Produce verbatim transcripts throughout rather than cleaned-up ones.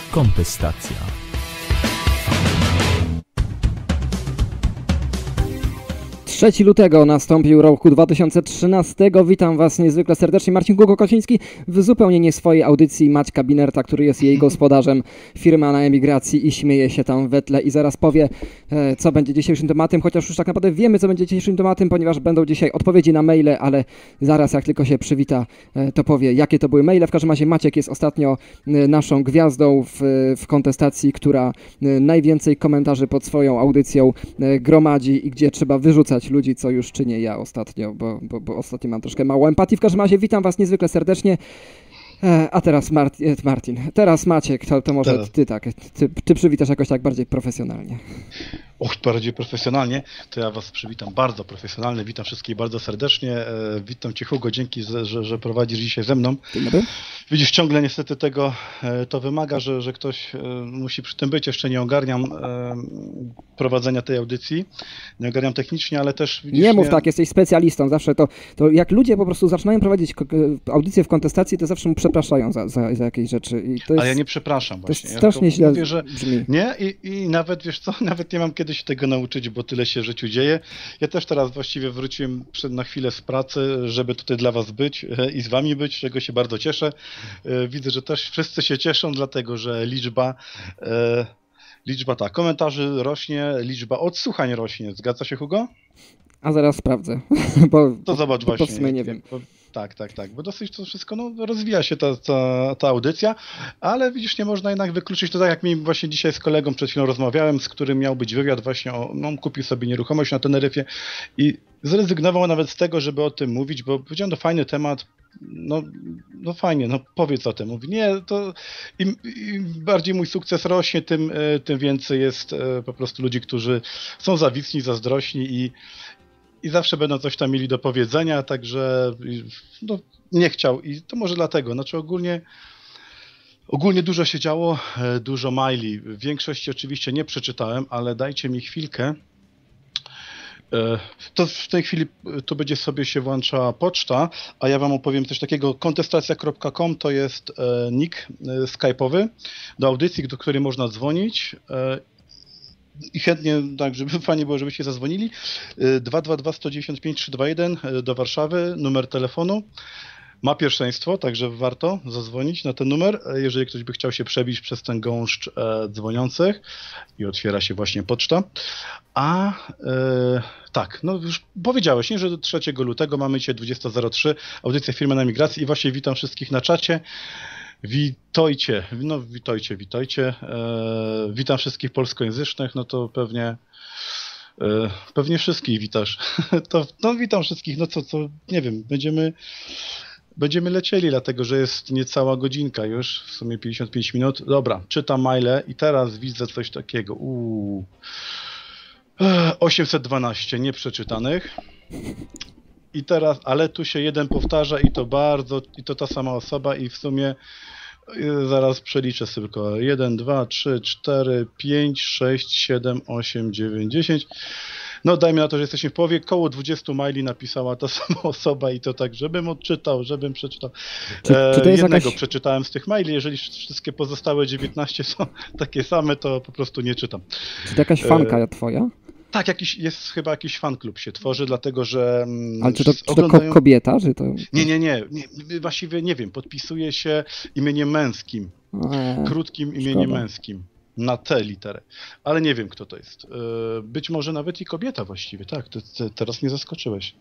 Kontestacja. trzeciego lutego nastąpił roku dwa tysiące trzynasty. Witam Was niezwykle serdecznie. Marcin Kukokociński w zupełnie nie swojej audycji Maćka Binerta, który jest jej gospodarzem, firma na emigracji i śmieje się tam we tle i zaraz powie, e, co będzie dzisiejszym tematem, chociaż już tak naprawdę wiemy, co będzie dzisiejszym tematem, ponieważ będą dzisiaj odpowiedzi na maile, ale zaraz jak tylko się przywita, e, to powie, jakie to były maile. W każdym razie Maciek jest ostatnio e, naszą gwiazdą w, w kontestacji, która e, najwięcej komentarzy pod swoją audycją e, gromadzi i gdzie trzeba wyrzucać ludzi, co już czynię ja ostatnio, bo, bo, bo ostatnio mam troszkę mało empatii. W każdym razie witam Was niezwykle serdecznie. E, a teraz Martin, Martin, teraz Maciek, to, to może teraz. ty tak, ty, ty przywitasz jakoś tak bardziej profesjonalnie. Och, bardziej profesjonalnie, to ja Was przywitam bardzo profesjonalnie, witam wszystkich bardzo serdecznie, e, witam Cię Hugo, dzięki, że, że, że prowadzisz dzisiaj ze mną. Dzień dobry. Widzisz, ciągle niestety tego e, to wymaga, że, że ktoś e, musi przy tym być, jeszcze nie ogarniam e, prowadzenia tej audycji, nie ogarniam technicznie, ale też... Widzisz, nie mów nie... tak, jesteś specjalistą, zawsze to, to jak ludzie po prostu zaczynają prowadzić audycję w kontestacji, to zawsze mu przepraszają za, za, za jakieś rzeczy. I to jest, ale ja nie przepraszam właśnie. To jest strasznie ja źle mówię, że brzmi. Nie I, i nawet, wiesz co, nawet nie mam kiedy się tego nauczyć, bo tyle się w życiu dzieje. Ja też teraz właściwie wróciłem przed, na chwilę z pracy, żeby tutaj dla Was być e, i z Wami być, z czego się bardzo cieszę. E, widzę, że też wszyscy się cieszą, dlatego że liczba, e, liczba ta komentarzy rośnie, liczba odsłuchań rośnie. Zgadza się, Hugo? A zaraz sprawdzę, bo to zobacz bo, właśnie. bo w sumie nie wiem. Bo, tak, tak, tak, bo dosyć to wszystko, no, rozwija się ta, ta, ta audycja, ale widzisz, nie można jednak wykluczyć, to tak jak mi właśnie dzisiaj z kolegą przed chwilą rozmawiałem, z którym miał być wywiad właśnie, o, no, kupił sobie nieruchomość na Teneryfie i zrezygnował nawet z tego, żeby o tym mówić, bo powiedziałem, no fajny temat, no, no fajnie, no powiedz o tym. Mówi, nie, to im, im bardziej mój sukces rośnie, tym, tym więcej jest po prostu ludzi, którzy są zawistni, zazdrośni i I zawsze będą coś tam mieli do powiedzenia, także no, nie chciał. I to może dlatego. Znaczy ogólnie, ogólnie dużo się działo, dużo maili. W większości oczywiście nie przeczytałem, ale dajcie mi chwilkę. To w tej chwili tu będzie sobie się włączała poczta, a ja Wam opowiem coś takiego. Kontestacja kropka com to jest nick skype'owy do audycji, do której można dzwonić. I chętnie, tak, żeby fajnie było, żebyście zadzwonili. dwa dwa dwa, sto dziewięćdziesiąt pięć, trzysta dwadzieścia jeden do Warszawy, numer telefonu. Ma pierwszeństwo, także warto zadzwonić na ten numer, jeżeli ktoś by chciał się przebić przez ten gąszcz e, dzwoniących i otwiera się właśnie poczta. A e, tak, no już powiedziałeś, nie, że do trzeciego lutego mamy dzisiaj dwudziesta zero trzy, audycja Firma na Emigracji i właśnie witam wszystkich na czacie. Witajcie, no witajcie, witajcie. E, witam wszystkich polskojęzycznych, no to pewnie e, pewnie wszystkich witasz. To, no witam wszystkich, no co, co, nie wiem, będziemy będziemy lecieli, dlatego że jest niecała godzinka już, w sumie pięćdziesiąt pięć minut. Dobra, czytam maile i teraz widzę coś takiego. Uuu. osiemset dwanaście nieprzeczytanych. I teraz, ale tu się jeden powtarza i to bardzo, i to ta sama osoba i w sumie zaraz przeliczę tylko jeden, dwa, trzy, cztery, pięć, sześć, siedem, osiem, dziewięć, dziesięć. No dajmy na to, że jesteśmy w połowie, koło dwudziestu maili napisała ta sama osoba i to tak, żebym odczytał, żebym przeczytał. Czy, czy to jest Jednego jakaś... przeczytałem z tych maili, jeżeli wszystkie pozostałe dziewiętnaście są takie same, to po prostu nie czytam. Czy to jakaś fanka e... twoja? Tak, jakiś, jest chyba jakiś fanklub się tworzy, dlatego że... Ale czy to, czy to oglądają... kobieta? Czy to... Nie, nie, nie, nie, właściwie nie wiem, podpisuje się imieniem męskim, eee, krótkim imieniem szkoda. męskim, na T literę, ale nie wiem kto to jest. Być może nawet i kobieta właściwie, tak, ty, ty teraz mnie zaskoczyłeś.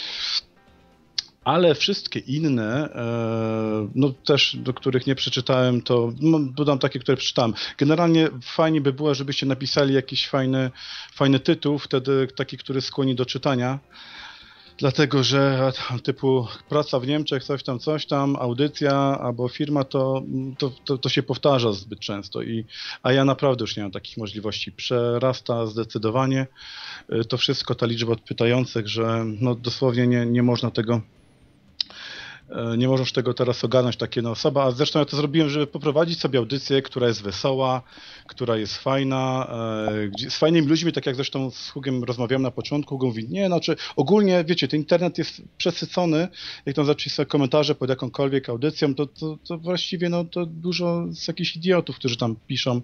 Ale wszystkie inne, no też do których nie przeczytałem, to no, dodam takie, które przeczytałem. Generalnie fajnie by było, żebyście napisali jakiś fajny, fajny tytuł, wtedy taki, który skłoni do czytania. Dlatego, że typu praca w Niemczech, coś tam, coś tam, audycja albo firma, to, to, to, to się powtarza zbyt często. I, a ja naprawdę już nie mam takich możliwości. Przerasta zdecydowanie to wszystko, ta liczba pytających, że no dosłownie nie, nie można tego nie możesz tego teraz ogarnąć takie no osoba, a zresztą ja to zrobiłem, żeby poprowadzić sobie audycję, która jest wesoła, która jest fajna, gdzie, z fajnymi ludźmi, tak jak zresztą z Hugiem rozmawiałem na początku, Hugo mówi, nie, znaczy ogólnie, wiecie, ten internet jest przesycony, jak tam zaczęli sobie komentarze pod jakąkolwiek audycją, to, to, to właściwie no to dużo z jakichś idiotów, którzy tam piszą.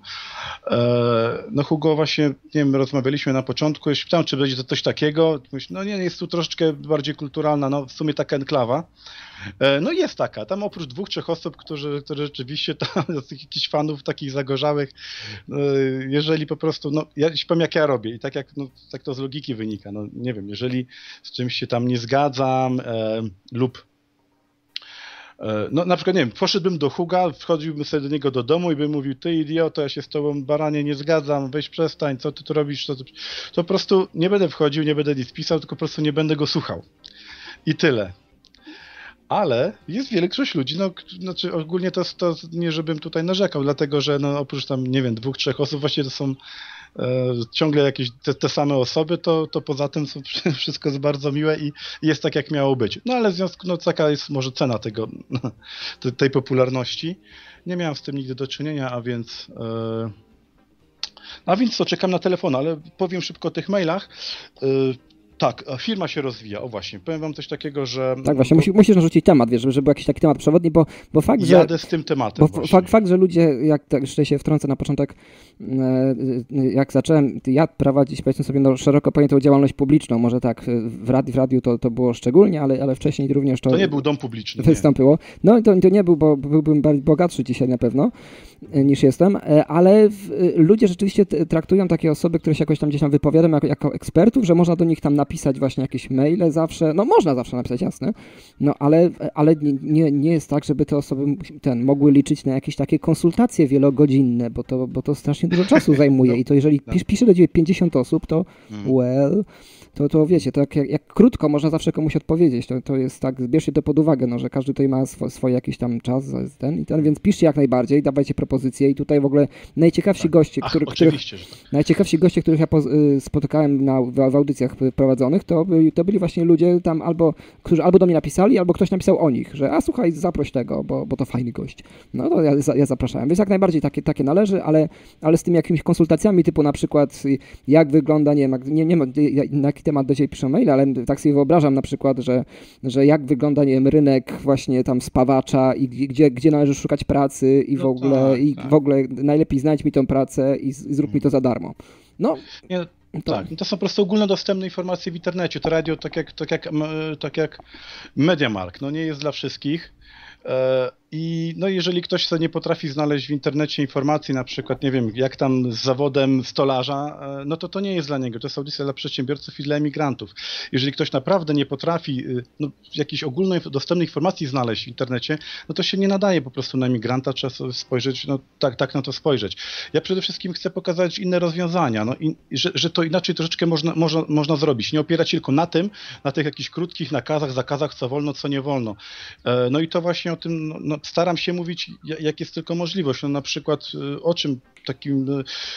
No Hugo właśnie, nie wiem, rozmawialiśmy na początku, ja się pytałem, czy będzie to coś takiego, myślę, no nie, jest tu troszeczkę bardziej kulturalna, no w sumie taka enklawa. No jest taka, tam oprócz dwóch, trzech osób, którzy, którzy rzeczywiście tam, jakichś fanów takich zagorzałych, jeżeli po prostu, no ja ci powiem jak ja robię i tak jak no, tak to z logiki wynika, no nie wiem, jeżeli z czymś się tam nie zgadzam e, lub e, no na przykład nie wiem, poszedłbym do Huga, wchodziłbym sobie do niego do domu i bym mówił, ty idioto, ja się z tobą baranie nie zgadzam, weź przestań, co ty tu robisz, to, to, to po prostu nie będę wchodził, nie będę nic pisał, tylko po prostu nie będę go słuchał i tyle. Ale jest większość ludzi, no, znaczy ogólnie to, to nie żebym tutaj narzekał, dlatego że no, oprócz tam, nie wiem, dwóch, trzech osób, właściwie to są e, ciągle jakieś te, te same osoby, to, to poza tym są, wszystko jest bardzo miłe i, i jest tak, jak miało być. No ale w związku, no taka jest może cena tego, tej, tej popularności. Nie miałem z tym nigdy do czynienia, a więc... E, a więc co, czekam na telefon, ale powiem szybko o tych mailach. E, Tak, firma się rozwija. O właśnie, powiem wam coś takiego, że... Tak właśnie, bo... musisz, musisz narzucić temat, wiesz, żeby był jakiś taki temat przewodni, bo, bo fakt, że... Jadę z tym tematem Bo fakt, fakt, że ludzie, jak tak jeszcze się wtrącę na początek, jak zacząłem ja prowadzić, powiedzmy sobie, no, szeroko pojętą działalność publiczną, może tak, w radiu, w radiu to, to było szczególnie, ale, ale wcześniej również to... To nie był dom publiczny. Wystąpiło. Nie. No to, to nie był, bo byłbym bogatszy dzisiaj na pewno niż jestem, ale w, ludzie rzeczywiście traktują takie osoby, które się jakoś tam gdzieś tam wypowiadają jako, jako ekspertów, że można do nich tam napisać właśnie jakieś maile zawsze, no można zawsze napisać, jasne, no ale, ale nie, nie jest tak, żeby te osoby ten, mogły liczyć na jakieś takie konsultacje wielogodzinne, bo to, bo to strasznie dużo czasu zajmuje no, i to jeżeli no. pisze do ciebie pięćdziesiąt osób, to mm. well... To, to wiecie, to jak, jak krótko można zawsze komuś odpowiedzieć, to, to jest tak, zbierzcie to pod uwagę, no, że każdy tutaj ma swo, swój jakiś tam czas ten i ten, więc piszcie jak najbardziej, dawajcie propozycje i tutaj w ogóle najciekawsi tak. goście, Ach, który, których, tak. najciekawsi goście, których ja po, y, spotykałem na, w, w audycjach prowadzonych, to, by, to byli właśnie ludzie tam albo, którzy albo do mnie napisali, albo ktoś napisał o nich, że a słuchaj, zaproś tego, bo, bo to fajny gość. No to ja, ja zapraszałem, więc jak najbardziej takie, takie należy, ale, ale z tymi jakimiś konsultacjami typu na przykład jak wygląda, nie wiem, nie, nie, na jaki temat do ciebie piszą maile, ale tak sobie wyobrażam na przykład, że, że jak wygląda, nie wiem, rynek właśnie tam spawacza i gdzie, gdzie należy szukać pracy i w no ogóle tak, i tak. w ogóle najlepiej znajdź mi tą pracę i, i zrób mi to za darmo. No. Nie, to... Tak, to są po prostu ogólnodostępne informacje w internecie. To radio tak jak, tak jak, tak jak MediaMarkt, no nie jest dla wszystkich. I no jeżeli ktoś sobie nie potrafi znaleźć w internecie informacji, na przykład, nie wiem, jak tam z zawodem stolarza, no to to nie jest dla niego. To jest audycja dla przedsiębiorców i dla emigrantów. Jeżeli ktoś naprawdę nie potrafi no, jakiejś ogólnej, dostępnej informacji znaleźć w internecie, no to się nie nadaje po prostu na emigranta, trzeba sobie spojrzeć, no tak, tak na to spojrzeć. Ja przede wszystkim chcę pokazać inne rozwiązania, no i że, że to inaczej troszeczkę można, można, można zrobić. Nie opierać się tylko na tym, na tych jakichś krótkich nakazach, zakazach, co wolno, co nie wolno. No i to właśnie o tym, no, no, staram się mówić, jak jest tylko możliwość. No na przykład o czym takim...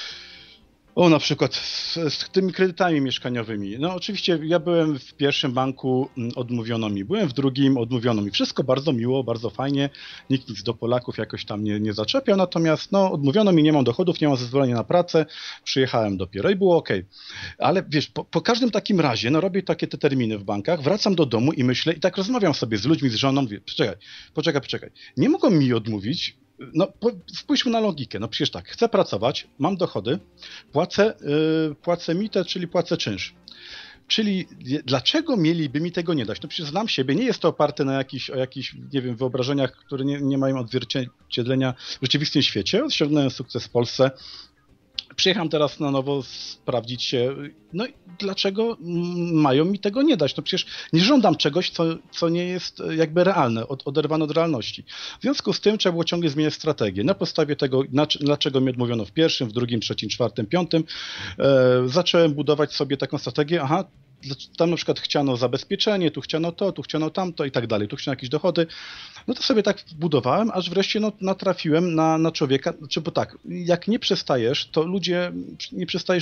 O, na przykład z, z tymi kredytami mieszkaniowymi. No oczywiście ja byłem w pierwszym banku, odmówiono mi, byłem w drugim, odmówiono mi. Wszystko bardzo miło, bardzo fajnie, nikt nic do Polaków jakoś tam nie, nie zaczepiał, natomiast no odmówiono mi, nie mam dochodów, nie mam zezwolenia na pracę, przyjechałem dopiero i było okej. Ale wiesz, po, po każdym takim razie, no robię takie te terminy w bankach, wracam do domu i myślę, i tak rozmawiam sobie z ludźmi, z żoną, mówię, poczekaj, poczekaj, poczekaj, nie mogą mi odmówić. No, spójrzmy na logikę. No przecież tak, chcę pracować, mam dochody, płacę, yy, płacę mitę, czyli płacę czynsz. Czyli dlaczego mieliby mi tego nie dać? No przecież znam siebie, nie jest to oparte na jakichś, o jakichś, nie wiem, wyobrażeniach, które nie, nie mają odzwierciedlenia w rzeczywistym świecie. Osiągnąłem sukces w Polsce. Przyjechałem teraz na nowo sprawdzić się, no i dlaczego mają mi tego nie dać? No przecież nie żądam czegoś, co, co nie jest jakby realne, od, oderwane od realności. W związku z tym trzeba było ciągle zmieniać strategię. Na podstawie tego, na, dlaczego mi odmówiono w pierwszym, w drugim, trzecim, czwartym, piątym, e, zacząłem budować sobie taką strategię, aha, tam na przykład chciano zabezpieczenie, tu chciano to, tu chciano tamto i tak dalej, tu chciano jakieś dochody. No to sobie tak budowałem, aż wreszcie no, natrafiłem na, na człowieka, znaczy bo tak, jak nie przestajesz, to ludzie, nie przestajesz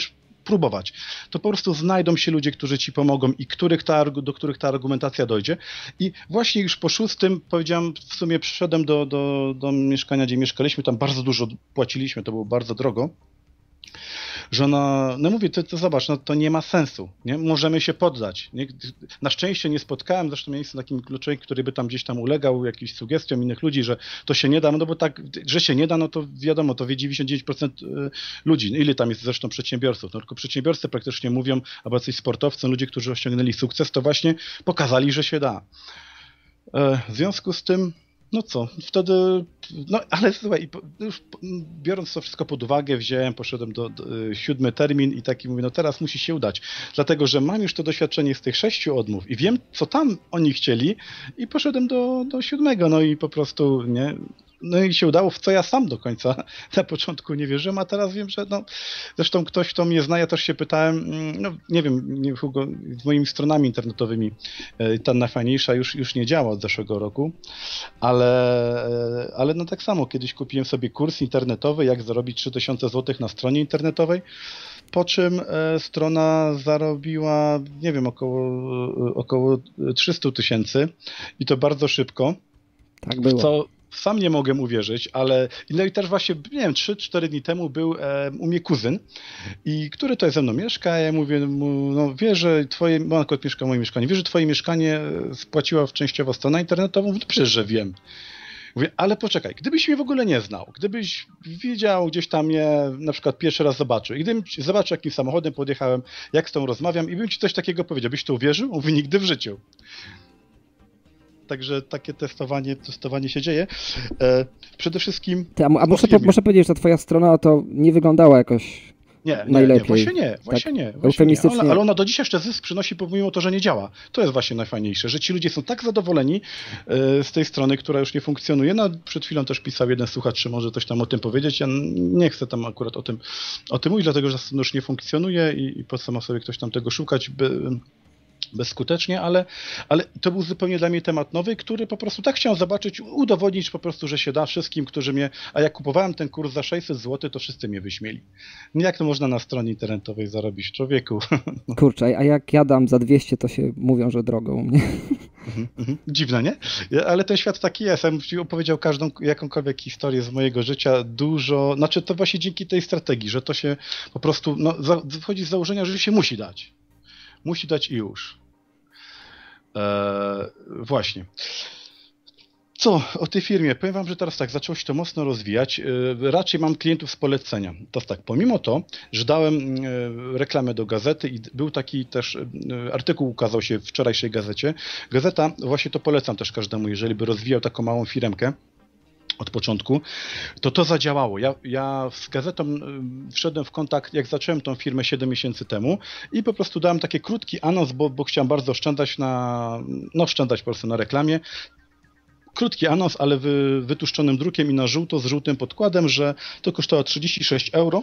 próbować, to po prostu znajdą się ludzie, którzy ci pomogą i których ta, do których ta argumentacja dojdzie. I właśnie już po szóstym, powiedziałem, w sumie przyszedłem do, do, do mieszkania, gdzie mieszkaliśmy, tam bardzo dużo płaciliśmy, to było bardzo drogo. Że ona, no mówię, to, to zobacz, no to nie ma sensu, nie? Możemy się poddać. Nie? Na szczęście nie spotkałem, zresztą ja nie jestem takim kluczem, który by tam gdzieś tam ulegał jakimś sugestiom innych ludzi, że to się nie da, no bo tak, że się nie da, no to wiadomo, to wie dziewięćdziesiąt dziewięć procent ludzi. Ile tam jest zresztą przedsiębiorców? No tylko przedsiębiorcy praktycznie mówią, albo jacyś sportowcy, ludzie, którzy osiągnęli sukces, to właśnie pokazali, że się da. W związku z tym, no co, wtedy, no ale słuchaj, już biorąc to wszystko pod uwagę, wziąłem, poszedłem do, do siódmy termin i taki mówię, no teraz musi się udać, dlatego, że mam już to doświadczenie z tych sześciu odmów i wiem, co tam oni chcieli i poszedłem do, do siódmego, no i po prostu, nie, no i się udało, w co ja sam do końca na początku nie wierzyłem, a teraz wiem, że no, zresztą ktoś, kto mnie zna, ja też się pytałem, no nie wiem, nie, Hugo, z moimi stronami internetowymi, ta najfajniejsza już, już nie działa od zeszłego roku, ale, ale no tak samo, kiedyś kupiłem sobie kurs internetowy, jak zarobić trzy tysiące złotych na stronie internetowej, po czym e, strona zarobiła, nie wiem, około, około trzysta tysięcy i to bardzo szybko. Tak było. Co sam nie mogę uwierzyć, ale no i też właśnie, nie wiem, trzy cztery dni temu był e, u mnie kuzyn, i który tutaj ze mną mieszka, ja mówię mu, no wiesz, że twoje, bo on akurat mieszka w moim mieszkaniu, wiesz, że twoje mieszkanie spłaciła częściowo stronę internetową? No przecież, że wiem. Mówię, ale poczekaj, gdybyś mnie w ogóle nie znał, gdybyś widział gdzieś tam mnie na przykład pierwszy raz zobaczył i gdybym zobaczył, jakim samochodem podjechałem, jak z tą rozmawiam i bym ci coś takiego powiedział, byś to uwierzył? Mówi, nigdy w życiu. Także takie testowanie, testowanie się dzieje. E, przede wszystkim... Ty, a, a muszę, po, muszę powiedzieć, że twoja strona to nie wyglądała jakoś nie, najlepiej. Nie, właśnie nie, właśnie tak, nie. Właśnie nie. Ale, ale ona do dzisiaj jeszcze zysk przynosi pomimo to, że nie działa. To jest właśnie najfajniejsze, że ci ludzie są tak zadowoleni e, z tej strony, która już nie funkcjonuje. No, przed chwilą też pisał jeden słuchacz, czy może coś tam o tym powiedzieć. Ja nie chcę tam akurat o tym, o tym mówić, dlatego że strona już nie funkcjonuje i, i po co ma sobie ktoś tam tego szukać, by... bezskutecznie, ale, ale to był zupełnie dla mnie temat nowy, który po prostu tak chciałem zobaczyć, udowodnić po prostu, że się da wszystkim, którzy mnie, a jak kupowałem ten kurs za sześćset złotych, to wszyscy mnie wyśmieli. Jak to można na stronie internetowej zarobić, człowieku? Kurczę, a jak ja dam za dwieście, to się mówią, że drogo u mnie. Mhm, mhm. Dziwne, nie? Ale ten świat taki jest. Ja bym ci opowiedział każdą, jakąkolwiek historię z mojego życia, dużo, znaczy to właśnie dzięki tej strategii, że to się po prostu, no, wychodzi z założenia, że się musi dać. Musi dać i już. Eee, właśnie. Co o tej firmie? Powiem wam, że teraz tak, zaczęło się to mocno rozwijać. Eee, raczej mam klientów z polecenia. To tak, pomimo to, że dałem e, reklamę do gazety i był taki też e, artykuł, ukazał się w wczorajszej gazecie. Gazeta, właśnie to polecam też każdemu, jeżeli by rozwijał taką małą firmkę od początku, to to zadziałało. Ja, ja z gazetą wszedłem w kontakt, jak zacząłem tą firmę siedem miesięcy temu i po prostu dałem taki krótki anons, bo, bo chciałem bardzo oszczędzać na, no oszczędzać po prostu na reklamie. Krótki anons, ale wy, wytłuszczonym drukiem i na żółto, z żółtym podkładem, że to kosztowało trzydzieści sześć euro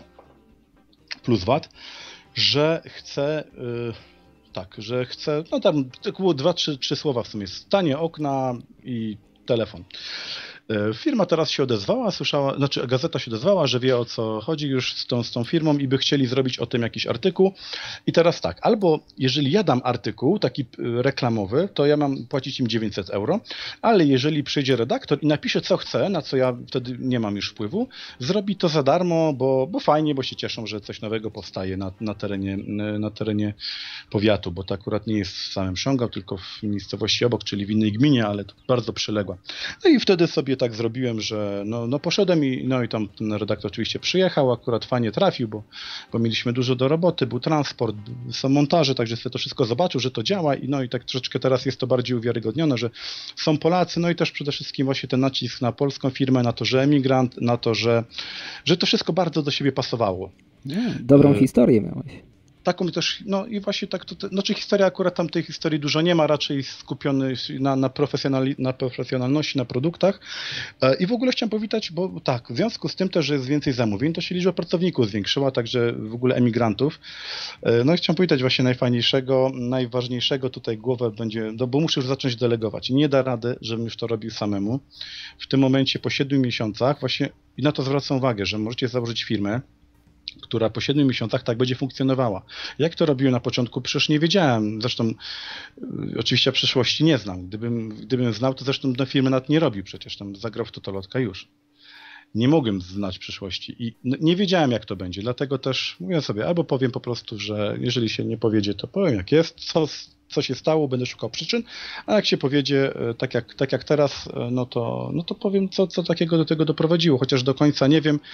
plus V A T, że chcę... Yy, tak, że chcę, no tam było dwa, trzy, trzy słowa w sumie, stanie okna i telefon. Firma teraz się odezwała, słyszała, znaczy gazeta się odezwała, że wie, o co chodzi już z tą, z tą firmą i by chcieli zrobić o tym jakiś artykuł. I teraz tak, albo jeżeli ja dam artykuł taki reklamowy, to ja mam płacić im dziewięćset euro, ale jeżeli przyjdzie redaktor i napisze, co chce, na co ja wtedy nie mam już wpływu, zrobi to za darmo, bo, bo fajnie, bo się cieszą, że coś nowego powstaje na, na, terenie, na terenie powiatu, bo to akurat nie jest w samym Szongał, tylko w miejscowości obok, czyli w innej gminie, ale to bardzo przyległa. No i wtedy sobie tak zrobiłem, że no, no poszedłem i no i tam ten redaktor oczywiście przyjechał, akurat fajnie trafił, bo, bo mieliśmy dużo do roboty, był transport, są montaże, także sobie to wszystko zobaczył, że to działa i no i tak troszeczkę teraz jest to bardziej uwiarygodnione, że są Polacy, no i też przede wszystkim właśnie ten nacisk na polską firmę, na to, że emigrant, na to, że, że to wszystko bardzo do siebie pasowało. Nie, dobrą e... historię miałeś. Taką też, no i właśnie tak, to, znaczy historia, akurat tam tej historii dużo nie ma, raczej skupiony na, na, profesjonali, na profesjonalności, na produktach. E, I w ogóle chciałem powitać, bo tak, w związku z tym też, że jest więcej zamówień, to się liczba pracowników zwiększyła, także w ogóle emigrantów. E, no i chciałem powitać właśnie najfajniejszego, najważniejszego tutaj głowę będzie, no bo muszę już zacząć delegować. Nie da rady, żebym już to robił samemu. W tym momencie po siedmiu miesiącach właśnie, i na to zwracam uwagę, że możecie założyć firmę, która po siedmiu miesiącach tak będzie funkcjonowała. Jak to robiłem na początku? Przecież nie wiedziałem. Zresztą y, oczywiście przyszłości nie znam. Gdybym, gdybym znał, to zresztą na firmy nawet nie robił przecież. Tam zagrał w Totolotka już. Nie mogłem znać przyszłości i nie wiedziałem, jak to będzie. Dlatego też mówię sobie, albo powiem po prostu, że jeżeli się nie powiedzie, to powiem, jak jest, co, co się stało, będę szukał przyczyn, a jak się powiedzie, tak jak, tak jak teraz, no to, no to powiem, co, co takiego do tego doprowadziło, chociaż do końca nie wiem,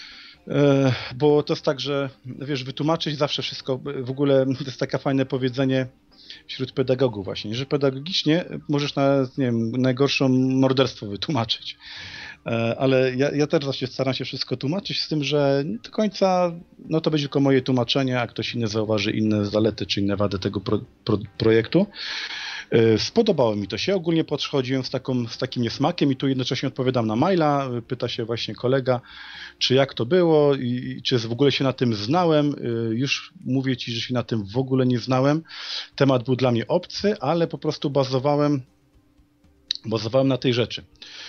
bo to jest tak, że wiesz, wytłumaczyć zawsze wszystko, w ogóle to jest takie fajne powiedzenie wśród pedagogów właśnie, że pedagogicznie możesz na, nie wiem, najgorszą morderstwo wytłumaczyć. Ale ja, ja też właśnie staram się wszystko tłumaczyć z tym, że nie do końca no to będzie tylko moje tłumaczenie, a ktoś inny zauważy inne zalety czy inne wady tego pro, pro, projektu. Spodobało mi to się, ogólnie podchodziłem z, taką, z takim niesmakiem i tu jednocześnie odpowiadam na maila, pyta się właśnie kolega, czy jak to było i czy w ogóle się na tym znałem. Już mówię ci, że się na tym w ogóle nie znałem. Temat był dla mnie obcy, ale po prostu bazowałem, bazowałem na tej rzeczy,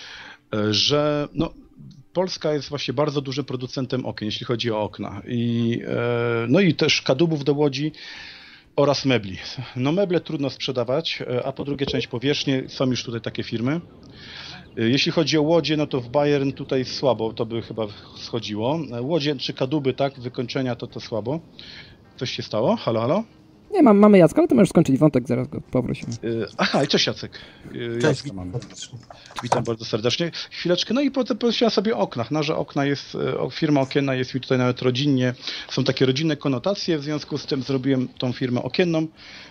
że no, Polska jest właśnie bardzo dużym producentem okien, jeśli chodzi o okna. I, no i też kadłubów do Łodzi oraz mebli. No meble trudno sprzedawać, a po drugie część powierzchni, są już tutaj takie firmy. Jeśli chodzi o łodzie, no to w Bayern tutaj słabo, to by chyba schodziło. Łodzie czy kadłuby, tak, wykończenia to to słabo. Coś się stało? Halo, halo? Nie, mam, mamy Jacka, ale to możesz skończyć wątek, zaraz go poprosimy. Aha, i cześć Jacek. Cześć, Jacka mamy. Witam bardzo serdecznie. Chwileczkę, no i potem pomyślałem sobie o oknach. No, że okna jest, firma okienna jest mi tutaj nawet rodzinnie. Są takie rodzinne konotacje, w związku z tym zrobiłem tą firmę okienną.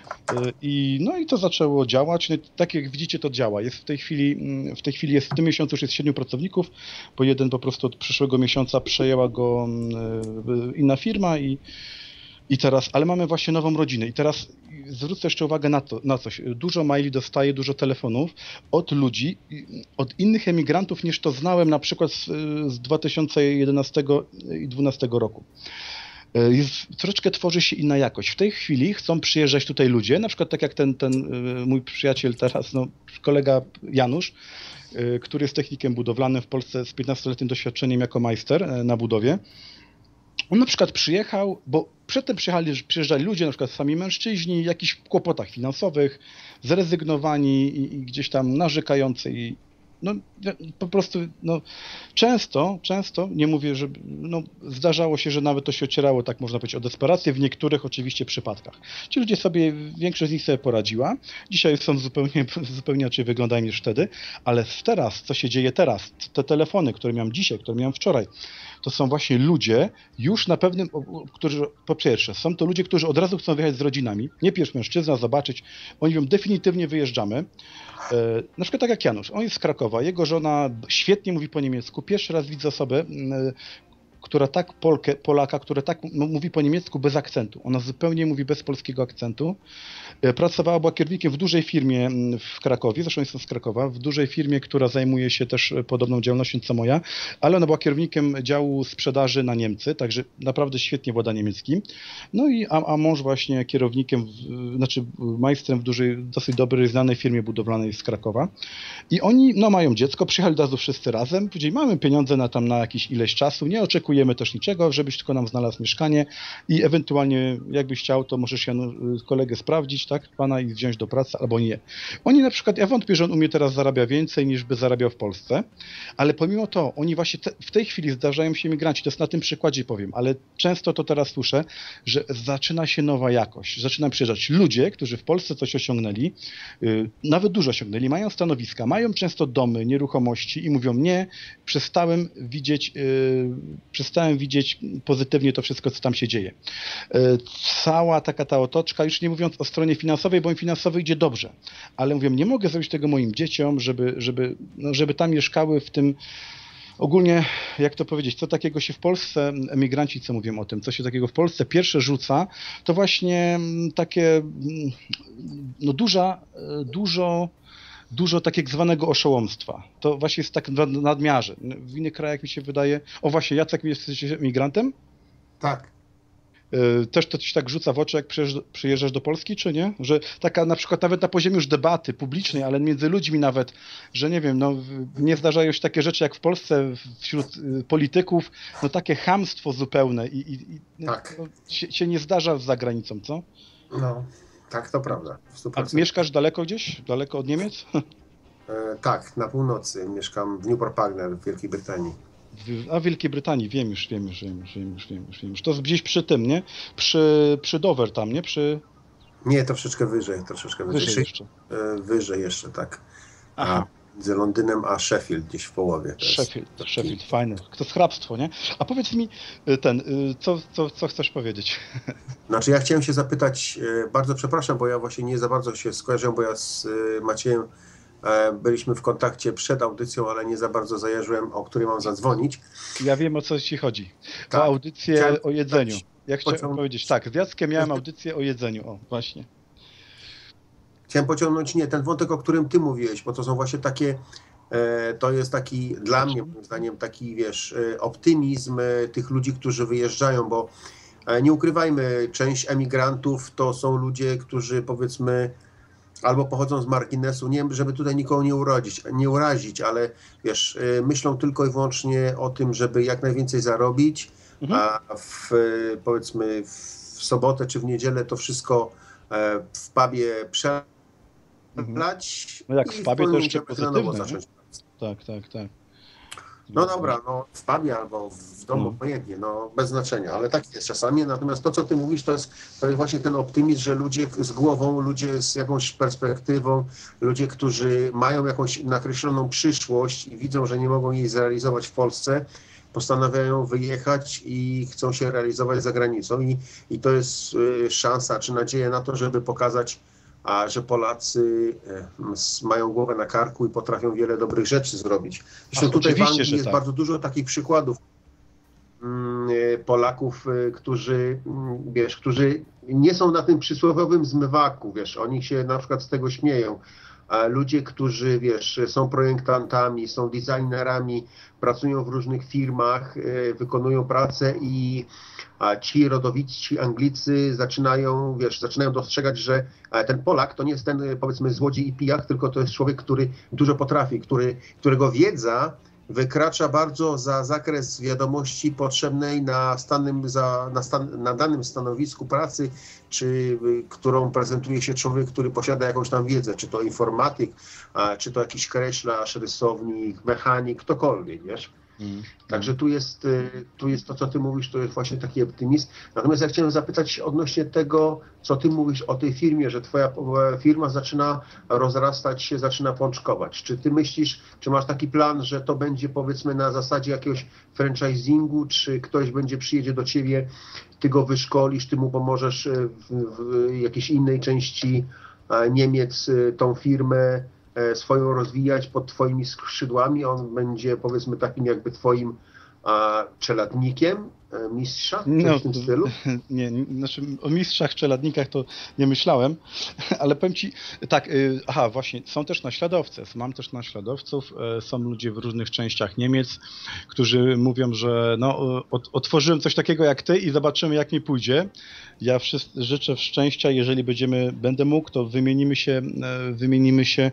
I, no i to zaczęło działać. No, tak jak widzicie, to działa. Jest w tej chwili, w tej chwili jest w tym miesiącu już jest siedmiu pracowników, bo jeden po prostu od przyszłego miesiąca przejęła go inna firma i I teraz, ale mamy właśnie nową rodzinę i teraz zwrócę jeszcze uwagę na to, na coś. Dużo maili dostaję, dużo telefonów od ludzi, od innych emigrantów niż to znałem na przykład z, z dwa tysiące jedenastego i dwa tysiące dwunastego roku. Jest, troszeczkę tworzy się inna jakość. W tej chwili chcą przyjeżdżać tutaj ludzie, na przykład tak jak ten, ten mój przyjaciel teraz, no, kolega Janusz, który jest technikiem budowlanym w Polsce z piętnastoletnim doświadczeniem jako majster na budowie. On na przykład przyjechał, bo przedtem przyjechali, przyjeżdżali ludzie, na przykład sami mężczyźni, w jakichś kłopotach finansowych, zrezygnowani i, i gdzieś tam narzekający i no po prostu no, często, często, nie mówię, że no, zdarzało się, że nawet to się ocierało, tak można powiedzieć, o desperację, w niektórych oczywiście przypadkach. Ci ludzie sobie, większość z nich sobie poradziła, dzisiaj są zupełnie, zupełnie inaczej wyglądają niż wtedy, ale teraz, co się dzieje teraz, te telefony, które miałem dzisiaj, które miałem wczoraj, to są właśnie ludzie już na pewnym, którzy po pierwsze, są to ludzie, którzy od razu chcą wyjechać z rodzinami, nie pierwszy mężczyzna, zobaczyć, oni mówią, definitywnie wyjeżdżamy. E, na przykład tak jak Janusz, on jest z Krakowa, jego żona świetnie mówi po niemiecku, pierwszy raz widzę osobę, e, która tak Polkę, Polaka, która tak mówi po niemiecku bez akcentu. Ona zupełnie mówi bez polskiego akcentu. Pracowała, była kierownikiem w dużej firmie w Krakowie, zresztą jestem z Krakowa, w dużej firmie, która zajmuje się też podobną działalnością co moja, ale ona była kierownikiem działu sprzedaży na Niemcy, także naprawdę świetnie włada niemieckim. No i a, a mąż właśnie kierownikiem, w, znaczy majstrem w dużej, dosyć dobrej, znanej firmie budowlanej z Krakowa. I oni no mają dziecko, przyjechali od razu wszyscy razem, powiedzieli, mamy pieniądze na tam na jakiś ileś czasu, nie oczekujemy też niczego, żebyś tylko nam znalazł mieszkanie i ewentualnie jakbyś chciał, to możesz się kolegę sprawdzić, tak, pana i wziąć do pracy, albo nie. Oni na przykład, ja wątpię, że on u mnie teraz zarabia więcej niż by zarabiał w Polsce, ale pomimo to, oni właśnie te, w tej chwili zdarzają się migranci, to jest na tym przykładzie powiem, ale często to teraz słyszę, że zaczyna się nowa jakość, zaczynają przyjeżdżać ludzie, którzy w Polsce coś osiągnęli, yy, nawet dużo osiągnęli, mają stanowiska, mają często domy, nieruchomości i mówią, nie, przestałem widzieć, yy, przestałem widzieć pozytywnie to wszystko, co tam się dzieje. Yy, cała taka ta otoczka, już nie mówiąc o stronie finansowej, bo im finansowo idzie dobrze, ale mówię, nie mogę zrobić tego moim dzieciom, żeby, żeby, no, żeby tam mieszkały w tym ogólnie, jak to powiedzieć, co takiego się w Polsce, emigranci co mówią o tym, co się takiego w Polsce pierwsze rzuca, to właśnie takie no duża, dużo dużo takiego zwanego oszołomstwa. To właśnie jest tak w nadmiarze. W innych krajach mi się wydaje... O właśnie, Jacek, jesteś emigrantem? Tak. Też to ci tak rzuca w oczy, jak przyjeżdżasz do Polski, czy nie? Że taka na przykład nawet na poziomie już debaty publicznej, ale między ludźmi nawet, że nie wiem, no nie zdarzają się takie rzeczy jak w Polsce wśród polityków, no takie chamstwo zupełne i, i, i tak. no, się, się nie zdarza za granicą, co? No, tak, to prawda. A mieszkasz daleko gdzieś? Daleko od Niemiec? E, tak, na północy. Mieszkam w Newport Pagnell w Wielkiej Brytanii. A w Wielkiej Brytanii, wiem już, wiem już, wiem już, wiem już, wiem już, wiem już. To jest gdzieś przy tym, nie? Przy, przy Dover tam, nie? Przy... Nie, troszeczkę wyżej, troszeczkę wyżej. Wyżej jeszcze. E, wyżej jeszcze, tak. Aha. A między Londynem a Sheffield, gdzieś w połowie. Sheffield, Sheffield, fajne. To jest hrabstwo, nie? A powiedz mi, ten, co, co, co chcesz powiedzieć? Znaczy ja chciałem się zapytać, bardzo przepraszam, bo ja właśnie nie za bardzo się skojarzyłem, bo ja z Maciejem byliśmy w kontakcie przed audycją, ale nie za bardzo zajarzyłem, o której mam zadzwonić. Ja wiem, o co ci chodzi. Tak. O audycję Chciałem o jedzeniu. Ja chciałem pociąg... powiedzieć, tak, z Jackiem miałem audycję o jedzeniu, o właśnie. Chciałem pociągnąć, nie, ten wątek, o którym ty mówiłeś, bo to są właśnie takie, e, to jest taki, dla mnie moim zdaniem, taki, wiesz, optymizm tych ludzi, którzy wyjeżdżają, bo e, nie ukrywajmy, część emigrantów to są ludzie, którzy powiedzmy albo pochodzą z marginesu, nie żeby tutaj nikogo nie urazić, nie urazić, ale wiesz, myślą tylko i wyłącznie o tym, żeby jak najwięcej zarobić, mhm. a w, powiedzmy w sobotę czy w niedzielę to wszystko w pubie przelać. Mhm. No jak w pubie to jeszcze pozytywne. Zacząć. Tak, tak, tak. No dobra, no w pubie albo w domu, no. pojętnie, no bez znaczenia, ale tak jest czasami. Natomiast to, co ty mówisz, to jest, to jest właśnie ten optymizm, że ludzie z głową, ludzie z jakąś perspektywą, ludzie, którzy mają jakąś nakreśloną przyszłość i widzą, że nie mogą jej zrealizować w Polsce, postanawiają wyjechać i chcą się realizować za granicą. I, i to jest y, szansa czy nadzieja na to, żeby pokazać, a że Polacy mają głowę na karku i potrafią wiele dobrych rzeczy zrobić. Zresztą Ach, tutaj w Anglii jest tak. bardzo dużo takich przykładów Polaków, którzy, wiesz, którzy nie są na tym przysłowiowym zmywaku, wiesz, oni się na przykład z tego śmieją. A ludzie, którzy, wiesz, są projektantami, są designerami, pracują w różnych firmach, wykonują pracę i a ci rodowici Anglicy zaczynają, wiesz, zaczynają dostrzegać, że ten Polak to nie jest ten, powiedzmy, złodziej i pijak, tylko to jest człowiek, który dużo potrafi, który, którego wiedza wykracza bardzo za zakres wiadomości potrzebnej na, stanym, za, na, stan, na danym stanowisku pracy, czy którą prezentuje się człowiek, który posiada jakąś tam wiedzę, czy to informatyk, a, czy to jakiś kreślarz, rysownik, mechanik, ktokolwiek, wiesz. Mm. Także tu jest, tu jest to, co ty mówisz, to jest właśnie taki optymizm. Natomiast ja chciałem zapytać odnośnie tego, co ty mówisz o tej firmie, że twoja firma zaczyna rozrastać się, zaczyna pączkować. Czy ty myślisz, czy masz taki plan, że to będzie powiedzmy na zasadzie jakiegoś franchisingu, czy ktoś będzie przyjedzie do ciebie, ty go wyszkolisz, ty mu pomożesz w, w jakiejś innej części Niemiec tą firmę swoją rozwijać pod twoimi skrzydłami, on będzie powiedzmy takim jakby twoim a, czeladnikiem, mistrza no, w tym stylu? Nie, znaczy o mistrzach, czeladnikach to nie myślałem, ale powiem ci, tak, aha, właśnie, są też naśladowcy, mam też naśladowców, są ludzie w różnych częściach Niemiec, którzy mówią, że no, otworzyłem coś takiego jak ty i zobaczymy jak mi pójdzie. Ja wszyscy, życzę szczęścia, jeżeli będziemy, będę mógł, to wymienimy się, wymienimy się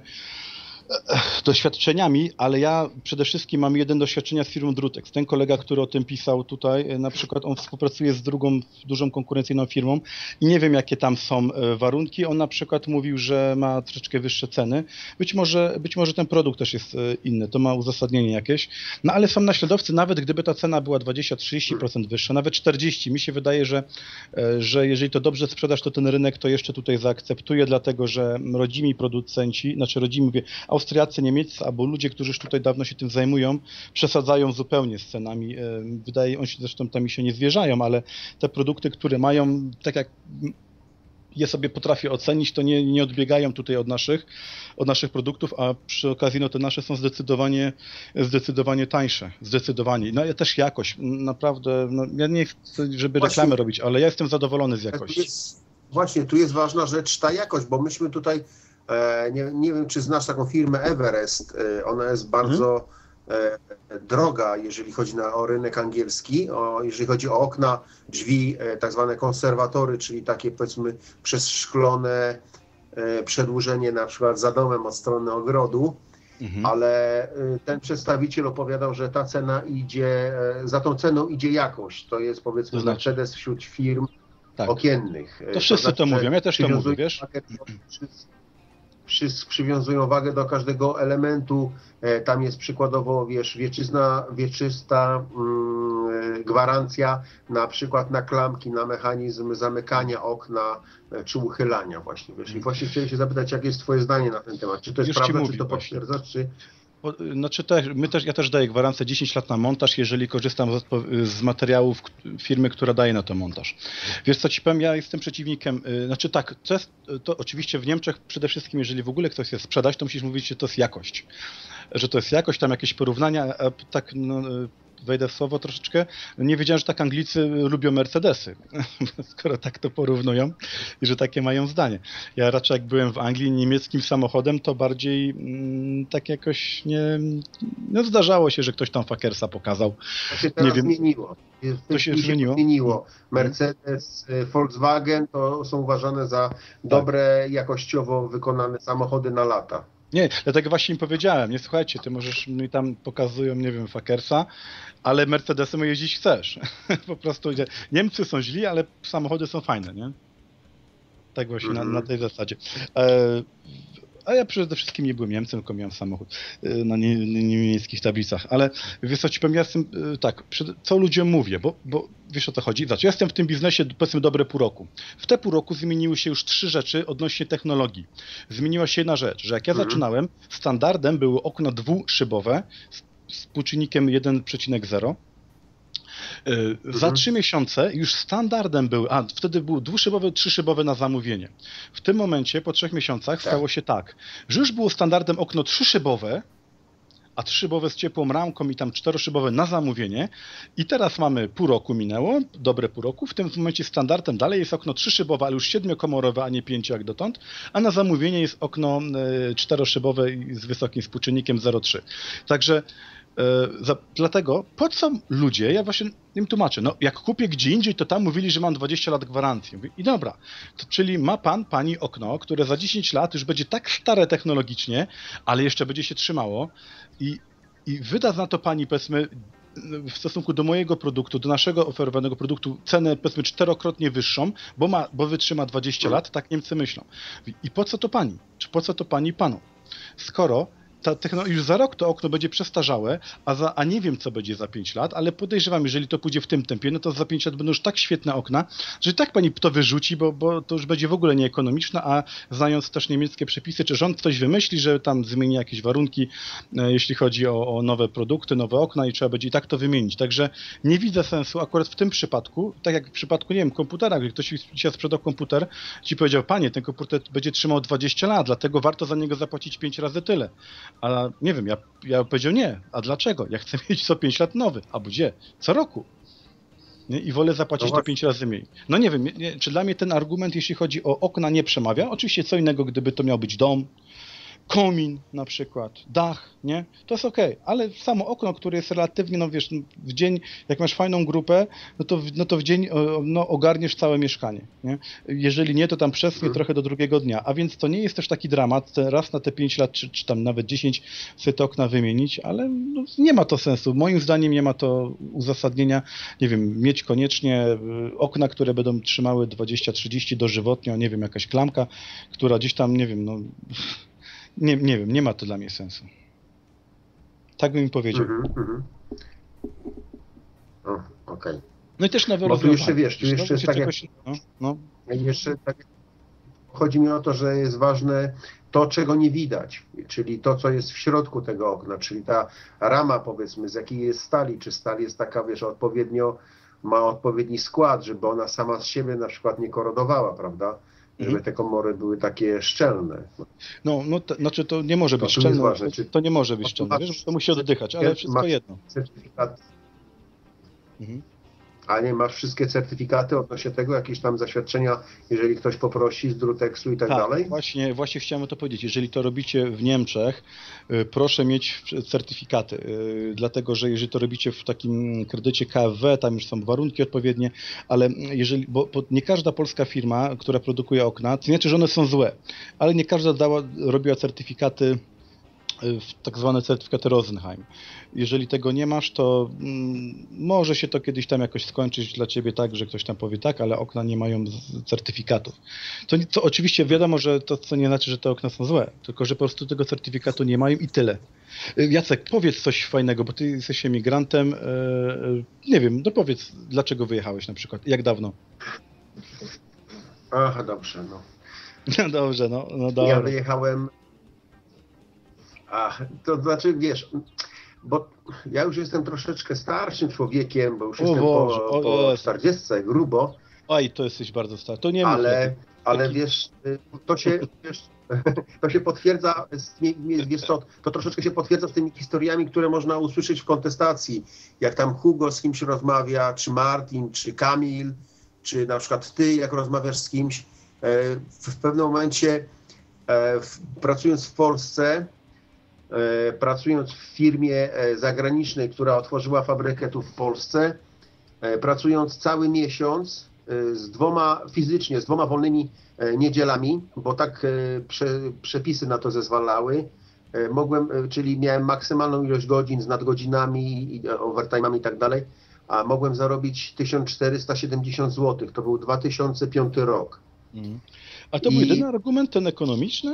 doświadczeniami, ale ja przede wszystkim mam jeden doświadczenia z firmą Drutex. Ten kolega, który o tym pisał tutaj, na przykład on współpracuje z drugą dużą konkurencyjną firmą i nie wiem jakie tam są warunki. On na przykład mówił, że ma troszeczkę wyższe ceny. Być może, być może ten produkt też jest inny, to ma uzasadnienie jakieś. No ale są naśladowcy, nawet gdyby ta cena była dwadzieścia do trzydziestu procent wyższa, nawet czterdzieści procent. Mi się wydaje, że, że jeżeli to dobrze sprzedasz, to ten rynek to jeszcze tutaj zaakceptuje, dlatego że rodzimi producenci, znaczy rodzimi mówię, Austriacy, Niemieccy albo ludzie, którzy już tutaj dawno się tym zajmują, przesadzają zupełnie z cenami. Wydaje, oni się zresztą tam się nie zwierzają, ale te produkty, które mają, tak jak je sobie potrafię ocenić, to nie, nie odbiegają tutaj od naszych, od naszych produktów, a przy okazji no te nasze są zdecydowanie, zdecydowanie tańsze. Zdecydowanie. No ja też jakość. Naprawdę, no, ja nie chcę, żeby właśnie, reklamy robić, ale ja jestem zadowolony z jakości. Jest, właśnie, tu jest ważna rzecz, ta jakość, bo myśmy tutaj Nie, nie wiem, czy znasz taką firmę Everest. Ona jest bardzo droga, jeżeli chodzi na, o rynek angielski, o, jeżeli chodzi o okna, drzwi, tak zwane konserwatory, czyli takie powiedzmy przeszklone przedłużenie na przykład za domem od strony ogrodu, mhm. ale ten przedstawiciel opowiadał, że ta cena idzie, za tą ceną idzie jakość. To jest powiedzmy to znaczy... Mercedes wśród firm tak. okiennych. To wszyscy to, znaczy, to mówią, ja też to mówię, wiesz? Wszyscy przywiązują wagę do każdego elementu. Tam jest przykładowo, wiesz, wieczyzna, wieczysta mm, gwarancja na przykład na klamki, na mechanizm zamykania okna czy uchylania właśnie. Wiesz. I właśnie chciałem się zapytać, jakie jest twoje zdanie na ten temat. Czy to jest Już prawda, mówi, czy to właśnie. potwierdzasz, czy... Znaczy też, my też, ja też daję gwarancję dziesięć lat na montaż, jeżeli korzystam z, z materiałów firmy, która daje na to montaż. Wiesz co ci powiem, ja jestem przeciwnikiem, znaczy tak, to, jest, to oczywiście w Niemczech przede wszystkim, jeżeli w ogóle ktoś chce sprzedać, to musisz mówić, że to jest jakość. Że to jest jakość, tam jakieś porównania, a tak no, wejdę w słowo troszeczkę, nie wiedziałem, że tak Anglicy lubią Mercedesy, skoro tak to porównują i że takie mają zdanie. Ja raczej jak byłem w Anglii niemieckim samochodem, to bardziej mm, tak jakoś nie, no zdarzało się, że ktoś tam Fakersa pokazał. To się teraz nie wiem, zmieniło. To się, się zmieniło. zmieniło. Mercedes, Volkswagen to są uważane za dobre, tak. jakościowo wykonane samochody na lata. Nie, dlatego właśnie im powiedziałem, nie słuchajcie, ty możesz mi tam pokazują, nie wiem, Fakersa, ale Mercedesem jeździć chcesz. Po prostu Niemcy są źli, ale samochody są fajne, nie? Tak właśnie mm-hmm. na, na tej zasadzie. E, a ja przede wszystkim nie byłem Niemcem, tylko miałem samochód na nie, nie, niemieckich tablicach. Ale wiesz co ci powiem, ja jestem, tak, co ludziom mówię, bo, bo wiesz o co chodzi? Znaczy, ja jestem w tym biznesie powiedzmy dobre pół roku. W te pół roku zmieniły się już trzy rzeczy odnośnie technologii. Zmieniła się jedna rzecz, że jak ja mhm. zaczynałem, standardem były okna dwuszybowe z współczynnikiem jeden przecinek zero. Mhm. Za trzy miesiące już standardem były, a wtedy był dwuszybowy, trzyszybowy na zamówienie. W tym momencie, po trzech miesiącach, stało się tak, że już było standardem okno trzyszybowe, a trzyszybowe z ciepłą ramką i tam czteroszybowe na zamówienie. I teraz mamy pół roku minęło, dobre pół roku. W tym momencie standardem dalej jest okno trzyszybowe, ale już siedmiokomorowe, a nie pięcio jak dotąd. A na zamówienie jest okno y, czteroszybowe z wysokim współczynnikiem zero przecinek trzy. Także y, za, dlatego, po co ludzie, ja właśnie im tłumaczę, no jak kupię gdzie indziej, to tam mówili, że mam dwadzieścia lat gwarancji. Mówię, i dobra, to, czyli ma pan, pani okno, które za dziesięć lat już będzie tak stare technologicznie, ale jeszcze będzie się trzymało i, i wyda na to pani, powiedzmy, w stosunku do mojego produktu, do naszego oferowanego produktu cenę, powiedzmy, czterokrotnie wyższą, bo, ma, bo wytrzyma dwadzieścia lat, tak Niemcy myślą. I po co to pani? Czy po co to pani panu? Skoro ta technologia, już za rok to okno będzie przestarzałe, a, za, a nie wiem, co będzie za pięć lat, ale podejrzewam, jeżeli to pójdzie w tym tempie, no to za pięć lat będą już tak świetne okna, że tak pani to wyrzuci, bo, bo to już będzie w ogóle nieekonomiczne, a znając też niemieckie przepisy, czy rząd coś wymyśli, że tam zmieni jakieś warunki, e, jeśli chodzi o, o nowe produkty, nowe okna i trzeba będzie i tak to wymienić. Także nie widzę sensu akurat w tym przypadku, tak jak w przypadku, nie wiem, komputera, gdy ktoś ci sprzedał komputer, ci powiedział, panie, ten komputer będzie trzymał dwadzieścia lat, dlatego warto za niego zapłacić pięć razy tyle. Ale nie wiem, ja, ja powiedział nie. A dlaczego? Ja chcę mieć co pięć lat nowy. A gdzie? Co roku. Nie? I wolę zapłacić no te pięć razy mniej. No nie wiem, nie, czy dla mnie ten argument, jeśli chodzi o okna, nie przemawia. Oczywiście co innego, gdyby to miał być dom, komin na przykład, dach, nie? To jest okej, okay. Ale samo okno, które jest relatywnie, no wiesz, w dzień, jak masz fajną grupę, no to, no to w dzień no, ogarniesz całe mieszkanie, nie? Jeżeli nie, to tam przesnie hmm. trochę do drugiego dnia, a więc to nie jest też taki dramat, raz na te pięć lat, czy, czy tam nawet dziesięć sobie te okna wymienić, ale no, nie ma to sensu. Moim zdaniem nie ma to uzasadnienia, nie wiem, mieć koniecznie okna, które będą trzymały dwadzieścia trzydzieści dożywotnio, nie wiem, jakaś klamka, która gdzieś tam, nie wiem, no... Nie, nie wiem, nie ma to dla mnie sensu. Tak bym im powiedział. Mm-hmm, mm-hmm. Okej. Okay. No i też nowe rozwiązania. Tu jeszcze wiesz, tu jeszcze jest tak czegoś, jak, no, no. Jeszcze tak, chodzi mi o to, że jest ważne to, czego nie widać, czyli to, co jest w środku tego okna, czyli ta rama, powiedzmy, z jakiej jest stali, czy stal jest taka, wiesz, odpowiednio, ma odpowiedni skład, żeby ona sama z siebie na przykład nie korodowała, prawda? Żeby te komory były takie szczelne. No, no to, znaczy to nie może być szczelne, ważne, czy... to nie może być szczelne, wiesz, to musi oddychać, ale wszystko jedno. Certyfikat. Mhm. A nie masz wszystkie certyfikaty odnośnie tego, jakieś tam zaświadczenia, jeżeli ktoś poprosi z Druteksu i tak, tak dalej? Właśnie, właśnie chciałem o to powiedzieć. Jeżeli to robicie w Niemczech, proszę mieć certyfikaty, dlatego że jeżeli to robicie w takim kredycie K F W, tam już są warunki odpowiednie, ale jeżeli, bo, bo nie każda polska firma, która produkuje okna, to nie znaczy, że one są złe, ale nie każda dała, robiła certyfikaty, tak zwane certyfikaty Rosenheim. Jeżeli tego nie masz, to mm, może się to kiedyś tam jakoś skończyć dla ciebie tak, że ktoś tam powie tak, ale okna nie mają certyfikatów. To, to oczywiście wiadomo, że to co nie znaczy, że te okna są złe, tylko że po prostu tego certyfikatu nie mają i tyle. Jacek, powiedz coś fajnego, bo ty jesteś emigrantem. Nie wiem, no powiedz, dlaczego wyjechałeś na przykład, jak dawno? Aha, dobrze, no. No dobrze, no, no dobra. Ja wyjechałem... Ach, to znaczy, wiesz, bo ja już jestem troszeczkę starszym człowiekiem, bo już O jestem Boże, po, po czterdziestce grubo. Oj, to jesteś bardzo stary, to nie ale, ale Taki... wiesz, to się, wiesz, to się potwierdza, z tymi, wiesz co, to troszeczkę się potwierdza z tymi historiami, które można usłyszeć w kontestacji, jak tam Hugo z kimś rozmawia, czy Martin, czy Kamil, czy na przykład ty, jak rozmawiasz z kimś, w pewnym momencie pracując w Polsce, pracując w firmie zagranicznej, która otworzyła fabrykę tu w Polsce, pracując cały miesiąc z dwoma, fizycznie, z dwoma wolnymi niedzielami, bo tak prze, przepisy na to zezwalały, mogłem, czyli miałem maksymalną ilość godzin z nadgodzinami, overtime'ami i tak dalej, a mogłem zarobić tysiąc czterysta siedemdziesiąt złotych. To był dwa tysiące piąty rok. Mhm. A to był I... jedyny argument, ten ekonomiczny?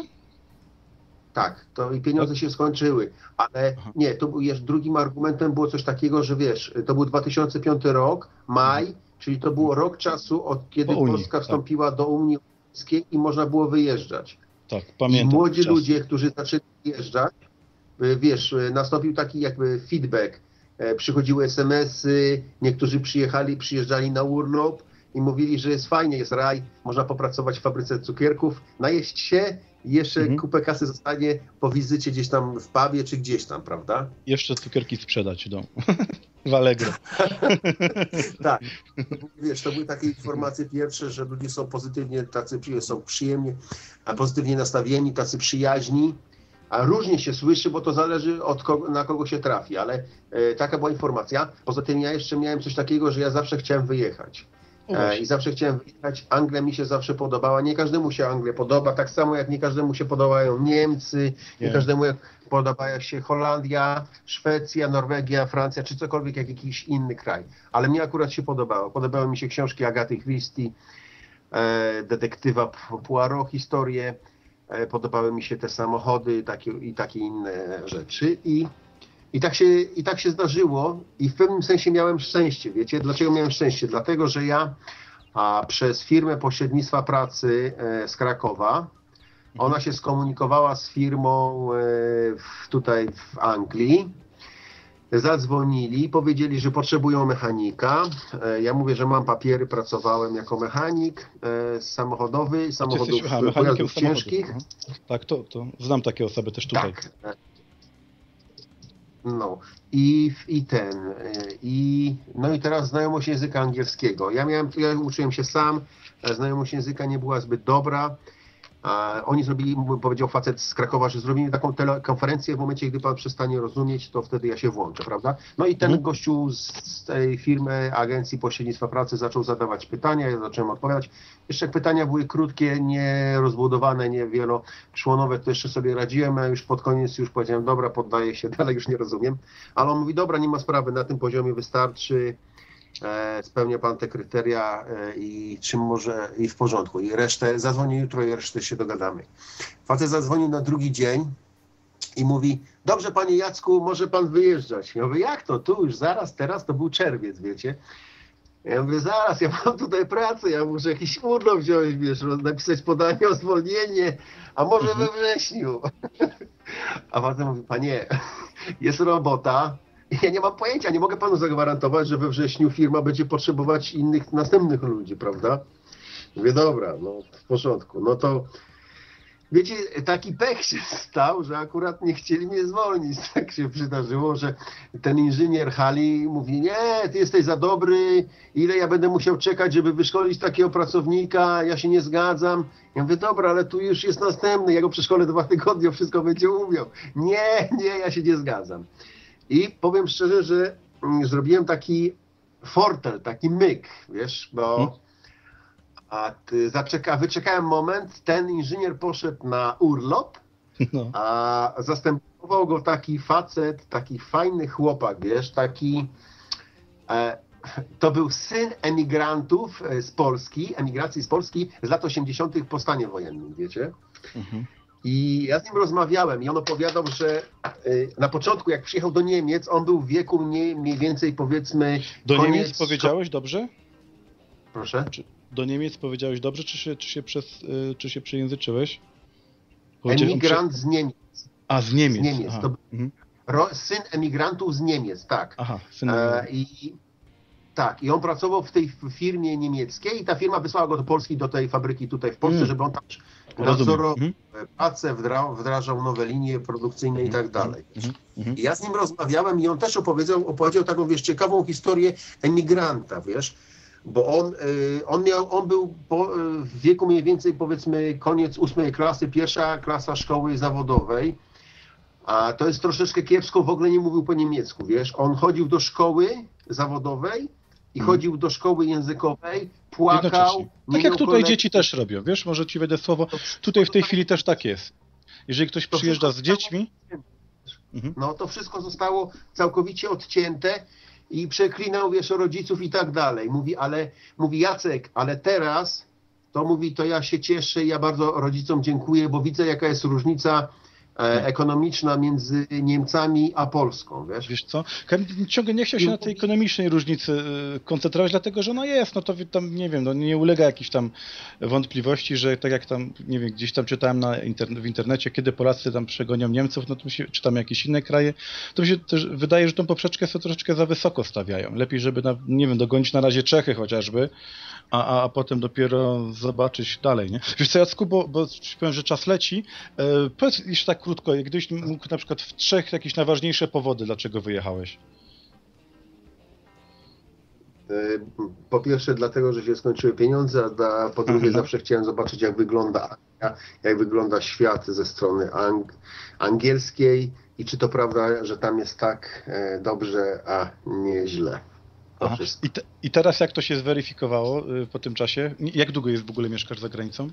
Tak, to i pieniądze się skończyły, ale Aha. nie, to był jeszcze drugim argumentem było coś takiego, że wiesz, to był dwa tysiące piąty rok, maj, mhm. czyli to było rok czasu, od kiedy Unii, Polska wstąpiła tak. do Unii Europejskiej i można było wyjeżdżać. Tak, pamiętam. I młodzi czas. ludzie, którzy zaczęli wyjeżdżać, wiesz, nastąpił taki jakby feedback, przychodziły es em esy, niektórzy przyjechali, przyjeżdżali na urlop i mówili, że jest fajnie, jest raj, można popracować w fabryce cukierków, najeść się i jeszcze mhm. kupę kasy zostanie po wizycie gdzieś tam w pubie czy gdzieś tam, prawda? Jeszcze cukierki sprzedać w domu. W Allegro. Tak. Wiesz, to były takie informacje pierwsze, że ludzie są pozytywnie, tacy są przyjemnie, a pozytywnie nastawieni, tacy przyjaźni. A różnie się słyszy, bo to zależy od kogo, na kogo się trafi, ale e, taka była informacja. Poza tym ja jeszcze miałem coś takiego, że ja zawsze chciałem wyjechać. E, I zawsze chciałem wyjechać. Anglia mi się zawsze podobała. Nie każdemu się Anglia podoba, tak samo jak nie każdemu się podobają Niemcy, nie, nie każdemu podoba się Holandia, Szwecja, Norwegia, Francja, czy cokolwiek jak jakiś inny kraj. Ale mnie akurat się podobało. Podobały mi się książki Agaty Christie, e, detektywa Poirot, historie. Podobały mi się te samochody takie, i takie inne rzeczy i, i, tak się, i tak się zdarzyło i w pewnym sensie miałem szczęście, wiecie, dlaczego miałem szczęście? Dlatego, że ja a, przez firmę pośrednictwa pracy e, z Krakowa, ona się skomunikowała z firmą e, w, tutaj w Anglii, zadzwonili, powiedzieli, że potrzebują mechanika. Ja mówię, że mam papiery, pracowałem jako mechanik samochodowy, samochodów, jesteś, aha, pojazdów ciężkich. Aha. Tak, to, to znam takie osoby też tutaj. Tak. No i, i ten, i no i teraz znajomość języka angielskiego. Ja miałem, ja uczyłem się sam, znajomość języka nie była zbyt dobra. A oni zrobili, powiedział facet z Krakowa, że zrobili taką telekonferencję w momencie, gdy pan przestanie rozumieć, to wtedy ja się włączę, prawda? No i ten mm. gościu z tej firmy, agencji pośrednictwa pracy zaczął zadawać pytania, ja zacząłem odpowiadać. Jeszcze jak pytania były krótkie, nierozbudowane, nie wieloczłonowe, to jeszcze sobie radziłem, a już pod koniec już powiedziałem, dobra, poddaję się, dalej już nie rozumiem. Ale on mówi, dobra, nie ma sprawy, na tym poziomie wystarczy, E, spełnia pan te kryteria e, i czym może i w porządku. I resztę zadzwoni jutro i resztę się dogadamy. Facet zadzwonił na drugi dzień i mówi, dobrze panie Jacku, może pan wyjeżdżać. Ja mówię, jak to? Tu już zaraz, teraz to był czerwiec, wiecie. Ja mówię, zaraz, ja mam tutaj pracę, ja muszę jakiś urlop wziąć, wiesz, napisać podanie o zwolnienie, a może mhm. we wrześniu. A facet mówi, panie, jest robota. Ja nie mam pojęcia, nie mogę panu zagwarantować, że we wrześniu firma będzie potrzebować innych, następnych ludzi, prawda? Mówię, dobra, no w porządku. No to Wiecie, taki pech się stał, że akurat nie chcieli mnie zwolnić. Tak się przydarzyło, że ten inżynier hali mówi, nie, ty jesteś za dobry, ile ja będę musiał czekać, żeby wyszkolić takiego pracownika, ja się nie zgadzam. Ja mówię, dobra, ale tu już jest następny, ja go przeszkolę dwa tygodnie, wszystko będzie umiał. Nie, nie, ja się nie zgadzam. I powiem szczerze, że zrobiłem taki fortel, taki myk, wiesz, bo... Hmm. A ty zaczeka, wyczekałem moment, ten inżynier poszedł na urlop, no. A zastępował go taki facet, taki fajny chłopak, wiesz, taki, e, to był syn emigrantów z Polski, emigracji z Polski z lat osiemdziesiątych po stanie wojennym, wiecie. Mhm. I ja z nim rozmawiałem i on opowiadał, że y, na początku jak przyjechał do Niemiec, on był w wieku mniej, mniej więcej powiedzmy... Do koniec... Niemiec powiedziałeś dobrze? Proszę? Czy do Niemiec powiedziałeś dobrze, czy się, czy się, przez, y, czy się przejęzyczyłeś? Emigrant z Niemiec. A, z Niemiec. Z Niemiec. To mhm. ro, syn emigrantów z Niemiec, tak. Aha, syn e, i, tak, i on pracował w tej firmie niemieckiej i ta firma wysłała go do Polski, do tej fabryki tutaj w Polsce, mm. żeby on tam nadzorował mm. pracę, wdra, wdrażał nowe linie produkcyjne mm. i tak dalej. Mm. I ja z nim rozmawiałem i on też opowiedział, opowiedział taką, wiesz, ciekawą historię emigranta, wiesz, bo on, on, miał, on był po, w wieku mniej więcej powiedzmy koniec ósmej klasy, pierwsza klasa szkoły zawodowej, a to jest troszeczkę kiepsko, w ogóle nie mówił po niemiecku, wiesz, on chodził do szkoły zawodowej i hmm. chodził do szkoły językowej, płakał. Tak jak tutaj kolekcji. Dzieci też robią, wiesz, może ci wejdę słowo, tutaj w tej chwili też tak jest. Jeżeli ktoś przyjeżdża z dziećmi... No to wszystko zostało całkowicie odcięte i przeklinał, wiesz, rodziców i tak dalej. Mówi, ale, mówi Jacek, ale teraz, to mówi, to ja się cieszę, ja bardzo rodzicom dziękuję, bo widzę, jaka jest różnica e, ekonomiczna między Niemcami a Polską, wiesz? Wiesz co, ciągle nie chciał się na tej ekonomicznej różnicy koncentrować, dlatego, że no jest, no to tam, nie wiem, no nie ulega jakiejś tam wątpliwości, że tak jak tam, nie wiem, gdzieś tam czytałem na interne- w internecie, kiedy Polacy tam przegonią Niemców, no to się, czy tam jakieś inne kraje, to mi się też wydaje, że tą poprzeczkę sobie troszeczkę za wysoko stawiają. Lepiej, żeby, na, nie wiem, dogonić na razie Czechy chociażby, a, a, a potem dopiero zobaczyć dalej, nie? Wiesz co, Jacku, bo, bo powiem, że czas leci, e, powiedz jeszcze tak krótko, gdybyś mógł na przykład w trzech jakieś najważniejsze powody, dlaczego wyjechałeś? Po pierwsze dlatego, że się skończyły pieniądze, a po drugie Aha. zawsze chciałem zobaczyć, jak wygląda jak wygląda świat ze strony ang- angielskiej i czy to prawda, że tam jest tak dobrze, a nie źle. I, te, I teraz jak to się zweryfikowało y, po tym czasie? Jak długo jest w ogóle mieszkasz za granicą?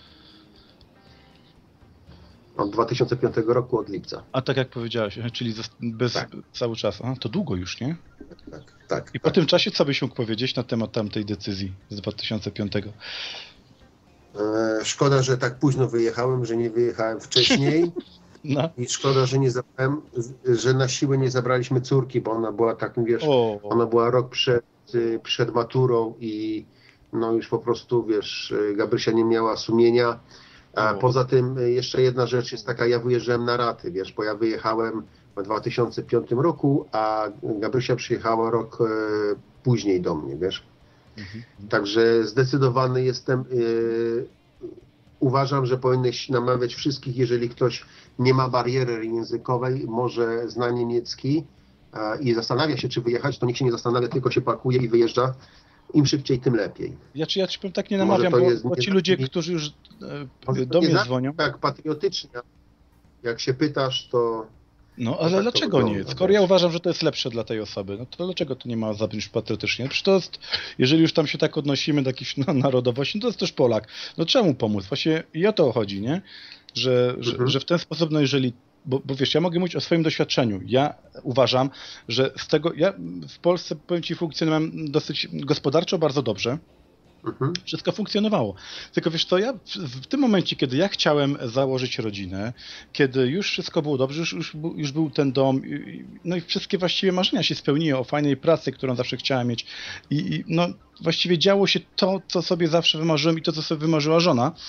Od dwa tysiące piątego roku, od lipca. A tak jak powiedziałeś, bez, bez tak. cały czas. A, to długo już, nie? Tak, tak. I tak. po tym czasie co byś mógł powiedzieć na temat tamtej decyzji z dwa tysiące piątego? E, szkoda, że tak późno wyjechałem, że nie wyjechałem wcześniej. No. I szkoda, że nie zabrałem, że na siłę nie zabraliśmy córki, bo ona była takim, wiesz, o. ona była rok przed, przed maturą i no już po prostu, wiesz, Gabrysia nie miała sumienia. A o. Poza tym jeszcze jedna rzecz jest taka, ja wyjeżdżałem na raty, wiesz, bo ja wyjechałem w dwa tysiące piątym roku, a Gabrysia przyjechała rok e, później do mnie, wiesz. Mhm. Także zdecydowany jestem, e, uważam, że powinieneś namawiać wszystkich, jeżeli ktoś nie ma bariery językowej, może zna niemiecki e, i zastanawia się, czy wyjechać, to nikt się nie zastanawia, tylko się pakuje i wyjeżdża. Im szybciej, tym lepiej. Ja ci, ja ci powiem, tak nie namawiam, bo, bo ci ludzie, którzy już e, do mnie dzwonią... Tak, patriotycznie, jak się pytasz, to... No, ale tak dlaczego nie? Skoro ja uważam, że to jest lepsze dla tej osoby, no to dlaczego to nie ma zabrzmieć patriotycznie? Przecież to jest, jeżeli już tam się tak odnosimy do jakiejś no, narodowości, no to jest też Polak. No czemu pomóc? Właśnie i o to chodzi, nie? Że, że, mhm. że w ten sposób, no jeżeli... Bo, bo wiesz, ja mogę mówić o swoim doświadczeniu. Ja uważam, że z tego... Ja w Polsce, powiem ci, funkcjonowałem dosyć gospodarczo bardzo dobrze. Mhm. Wszystko funkcjonowało. Tylko wiesz co, ja w, w tym momencie, kiedy ja chciałem założyć rodzinę, kiedy już wszystko było dobrze, już, już, już był ten dom, no i wszystkie właściwie marzenia się spełniły o fajnej pracy, którą zawsze chciałem mieć i, i no właściwie działo się to, co sobie zawsze wymarzyłem i to, co sobie wymarzyła żona.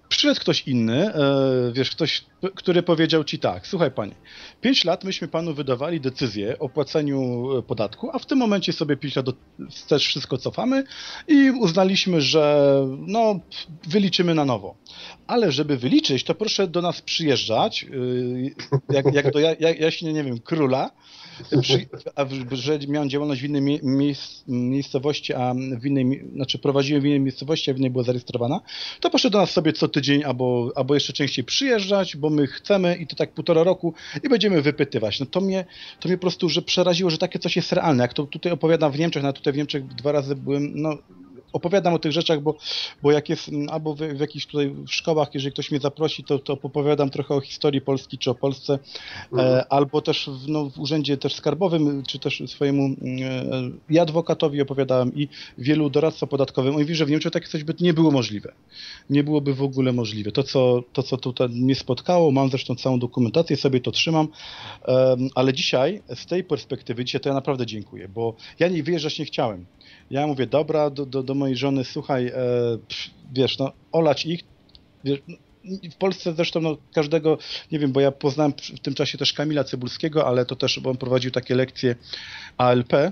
Przyszedł ktoś inny, wiesz, ktoś, który powiedział ci tak, słuchaj panie, pięć lat myśmy panu wydawali decyzję o płaceniu podatku, a w tym momencie sobie pięć lat wstecz wszystko cofamy i uznaliśmy, że no wyliczymy na nowo. Ale żeby wyliczyć, to proszę do nas przyjeżdżać, jak, jak do jaśnie, nie wiem, króla, Przy, a że miałem działalność w innej mie, miejsc, miejscowości, a w innej, znaczy prowadziłem w innej miejscowości, a w innej była zarejestrowana, to proszę do nas sobie co tydzień albo, albo jeszcze częściej przyjeżdżać, bo my chcemy i to tak półtora roku i będziemy wypytywać. No to mnie, to mnie po prostu że przeraziło, że takie coś jest realne. Jak to tutaj opowiadam w Niemczech, no tutaj w Niemczech dwa razy byłem, no opowiadam o tych rzeczach, bo, bo jak jest albo w, w jakichś tutaj w szkołach, jeżeli ktoś mnie zaprosi, to, to opowiadam trochę o historii Polski czy o Polsce, mhm. e, albo też w, no, w urzędzie też skarbowym, czy też swojemu e, i adwokatowi opowiadałem i wielu doradcom podatkowym. On mówi, że w Niemczech takie coś by nie było możliwe. Nie byłoby w ogóle możliwe. To, co, to, co tutaj mnie spotkało, mam zresztą całą dokumentację, sobie to trzymam, e, ale dzisiaj z tej perspektywy, dzisiaj to ja naprawdę dziękuję, bo ja nie wyjeżdżać nie chciałem. Ja mówię, dobra, do, do, do mojej żony, słuchaj, e, pff, wiesz, no, olać ich, wiesz, w Polsce zresztą no, każdego, nie wiem, bo ja poznałem w tym czasie też Kamila Cybulskiego, ale to też, bo on prowadził takie lekcje A L P,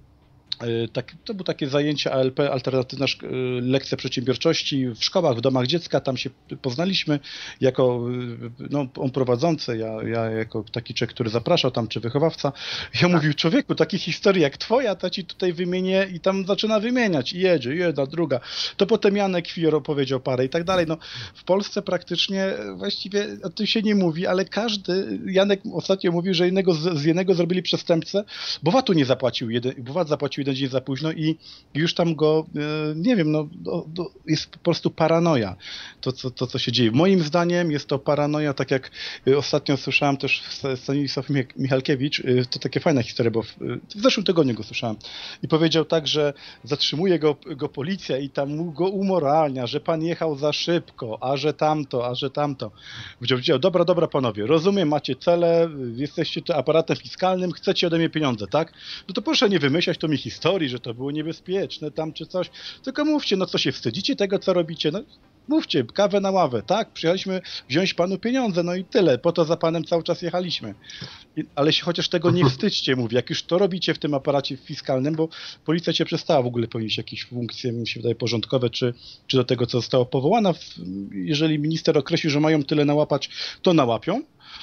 Tak, to były takie zajęcia A L P, alternatywna lekcja przedsiębiorczości w szkołach, w domach dziecka, tam się poznaliśmy jako no, on prowadzący, ja, ja jako taki człowiek, który zapraszał tam, czy wychowawca. Ja mówił, człowieku, takie historie jak twoja, to ci tutaj wymienię i tam zaczyna wymieniać i jedzie, jedna, druga. To potem Janek Fior opowiedział parę i tak dalej. No, w Polsce praktycznie właściwie o tym się nie mówi, ale każdy, Janek ostatnio mówił, że jednego, z jednego zrobili przestępcę, bo VAT-u nie zapłacił, jeden, bo VAT zapłacił jeden dzień za późno i już tam go, nie wiem, no jest po prostu paranoja, to co, to, co się dzieje. Moim zdaniem jest to paranoja, tak jak ostatnio słyszałem też Stanisław Michalkiewicz, to takie fajna historia, bo w, w zeszłym tygodniu go słyszałem i powiedział tak, że zatrzymuje go, go policja i tam go umoralnia, że pan jechał za szybko, a że tamto, a że tamto. Powiedział, dobra, dobra panowie, rozumiem, macie cele, jesteście tu aparatem fiskalnym, chcecie ode mnie pieniądze, tak? No to proszę nie wymyślać to mi historii, że to było niebezpieczne tam czy coś, tylko mówcie, no co się wstydzicie tego, co robicie, no mówcie, kawę na ławę, tak? Przyjechaliśmy wziąć panu pieniądze, no i tyle, po to za panem cały czas jechaliśmy. I, ale się chociaż tego nie wstydźcie, mówię, jak już to robicie w tym aparacie fiskalnym, bo policja cię przestała w ogóle pełnić jakieś funkcje, mi się wydaje, porządkowe, czy, czy do tego, co zostało powołana. Jeżeli minister określi, że mają tyle nałapać, to nałapią.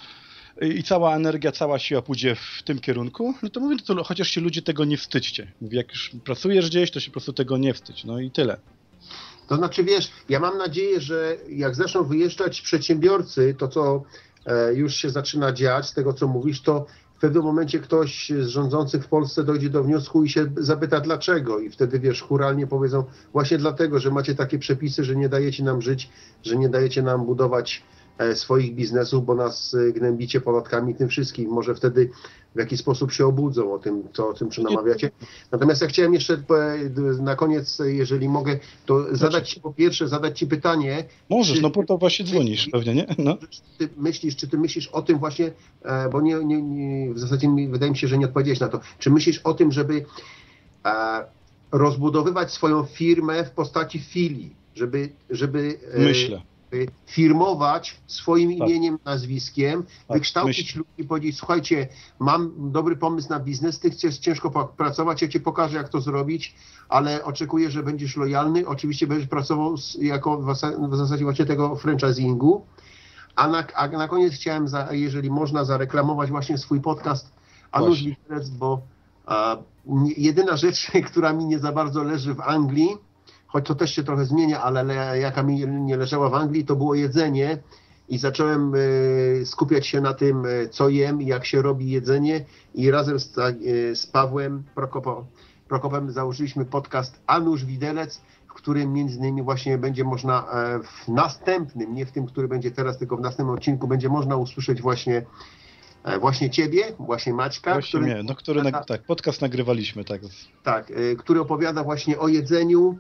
I cała energia, cała siła pójdzie w tym kierunku, no to mówię, to chociaż się ludzie tego nie wstydźcie. Mówię, jak już pracujesz gdzieś, to się po prostu tego nie wstydź. No i tyle. To znaczy, wiesz, ja mam nadzieję, że jak zaczną wyjeżdżać przedsiębiorcy, to co e, już się zaczyna dziać, z tego co mówisz, to w pewnym momencie ktoś z rządzących w Polsce dojdzie do wniosku i się zapyta dlaczego. I wtedy, wiesz, churalnie powiedzą właśnie dlatego, że macie takie przepisy, że nie dajecie nam żyć, że nie dajecie nam budować swoich biznesów, bo nas gnębicie podatkami i tym wszystkim. Może wtedy w jakiś sposób się obudzą o tym, co, o czym namawiacie. Natomiast ja chciałem jeszcze na koniec, jeżeli mogę, to zadać Ci po pierwsze, zadać Ci pytanie. Możesz, czy, no po to właśnie dzwonisz czy, pewnie, nie? No. Czy ty myślisz, czy ty myślisz o tym właśnie, bo nie, nie, nie, w zasadzie wydaje mi się, że nie odpowiedziałeś na to. Czy myślisz o tym, żeby e, rozbudowywać swoją firmę w postaci filii, żeby, żeby e, Myślę. firmować swoim tak. imieniem, nazwiskiem, tak, wykształcić myśl. ludzi i powiedzieć, słuchajcie, mam dobry pomysł na biznes, ty chcesz ciężko pracować, ja ci pokażę, jak to zrobić, ale oczekuję, że będziesz lojalny, oczywiście będziesz pracował jako w zasadzie właśnie tego franchisingu, a na, a na koniec chciałem, za, jeżeli można, zareklamować właśnie swój podcast Anusz Widelec, bo a, jedyna rzecz, która mi nie za bardzo leży w Anglii, choć to też się trochę zmienia, ale jaka mi nie leżała w Anglii, to było jedzenie i zacząłem skupiać się na tym, co jem i jak się robi jedzenie i razem z, z Pawłem Prokopo, Prokopem założyliśmy podcast Anusz Widelec, w którym między innymi właśnie będzie można w następnym, nie w tym, który będzie teraz, tylko w następnym odcinku będzie można usłyszeć właśnie Właśnie ciebie, właśnie Maćka. Właśnie który, mnie, no, który na, tak, podcast nagrywaliśmy. Tak, tak, który opowiada właśnie o jedzeniu.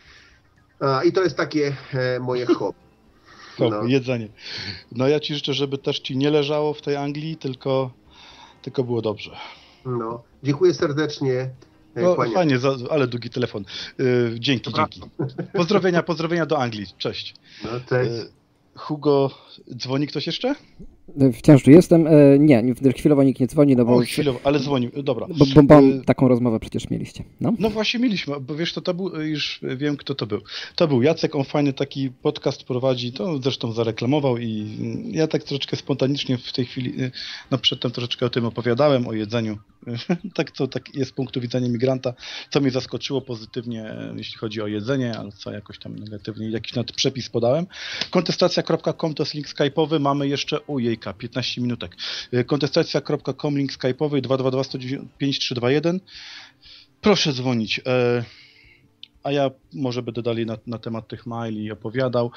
A, I to jest takie e, moje hobby. No. Jedzenie. No ja ci życzę, żeby też ci nie leżało w tej Anglii, tylko, tylko było dobrze. No, dziękuję serdecznie. No, fajnie, za, ale długi telefon. Yy, dzięki, Dobra. dzięki. Pozdrowienia, pozdrowienia do Anglii. Cześć. No, cześć. Yy, Hugo, dzwoni ktoś jeszcze? Wciąż tu jestem. Nie, chwilowo nikt nie dzwoni, no bo... O, chwilowo, ale dzwonił, dobra. Bo, bo, bo taką rozmowę przecież mieliście. No, no właśnie mieliśmy, bo wiesz, to, to był, już wiem, kto to był. To był Jacek, on fajny taki podcast prowadzi, to zresztą zareklamował i ja tak troszeczkę spontanicznie w tej chwili, no przedtem troszeczkę o tym opowiadałem, o jedzeniu. Tak co tak jest z punktu widzenia migranta, co mnie zaskoczyło pozytywnie, jeśli chodzi o jedzenie, ale co jakoś tam negatywnie, jakiś przepis podałem. Kontestacja kropka com to jest link skype'owy, mamy jeszcze, ojejka, piętnaście minutek. kontestacja kropka com, link skype'owy dwa dwa dwa, sto dziewięćdziesiąt pięć, trzy dwa jeden. Proszę dzwonić. A ja może będę dalej na, na temat tych maili opowiadał.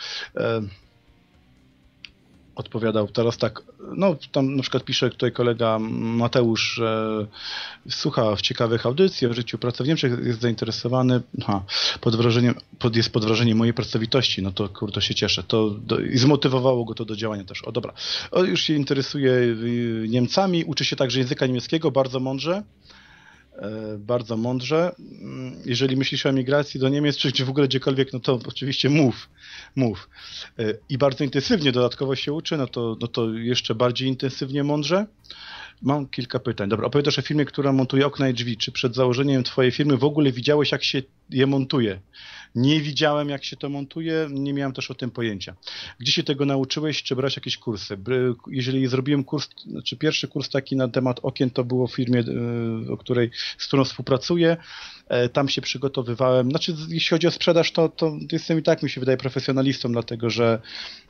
Odpowiadał teraz tak, no tam na przykład pisze tutaj kolega Mateusz, że słucha w ciekawych audycji o życiu pracy w Niemczech, jest zainteresowany, ha, pod wrażeniem, pod, jest pod wrażeniem mojej pracowitości, no to kurde się cieszę, to do, i zmotywowało go to do działania też. O dobra, o, już się interesuje Niemcami, uczy się także języka niemieckiego, bardzo mądrze. Bardzo mądrze. Jeżeli myślisz o emigracji do Niemiec, czy w ogóle gdziekolwiek, no to oczywiście mów, mów. I bardzo intensywnie dodatkowo się uczy, no to, no to jeszcze bardziej intensywnie, mądrze. Mam kilka pytań. Dobra, opowiadasz o firmie, która montuje okna i drzwi. Czy przed założeniem twojej firmy w ogóle widziałeś, jak się je montuje? Nie widziałem, jak się to montuje, nie miałem też o tym pojęcia. Gdzie się tego nauczyłeś, czy brałeś jakieś kursy? Jeżeli zrobiłem kurs, znaczy pierwszy kurs taki na temat okien, to było w firmie, o której, z którą współpracuję. Tam się przygotowywałem. Znaczy, jeśli chodzi o sprzedaż, to, to jestem i tak, mi się wydaje, profesjonalistą, dlatego że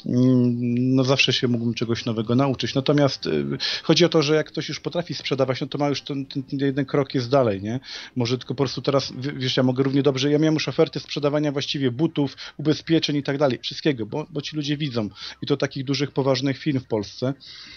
no zawsze się mógłbym czegoś nowego nauczyć. Natomiast chodzi o to, że jak ktoś już potrafi sprzedawać, no to ma już ten, ten jeden krok jest dalej, nie? Może tylko po prostu teraz, wiesz, ja mogę równie dobrze, ja miałem już oferty sprzedawania właściwie butów, ubezpieczeń i tak dalej, wszystkiego, bo, bo ci ludzie widzą i to takich dużych, poważnych firm w Polsce.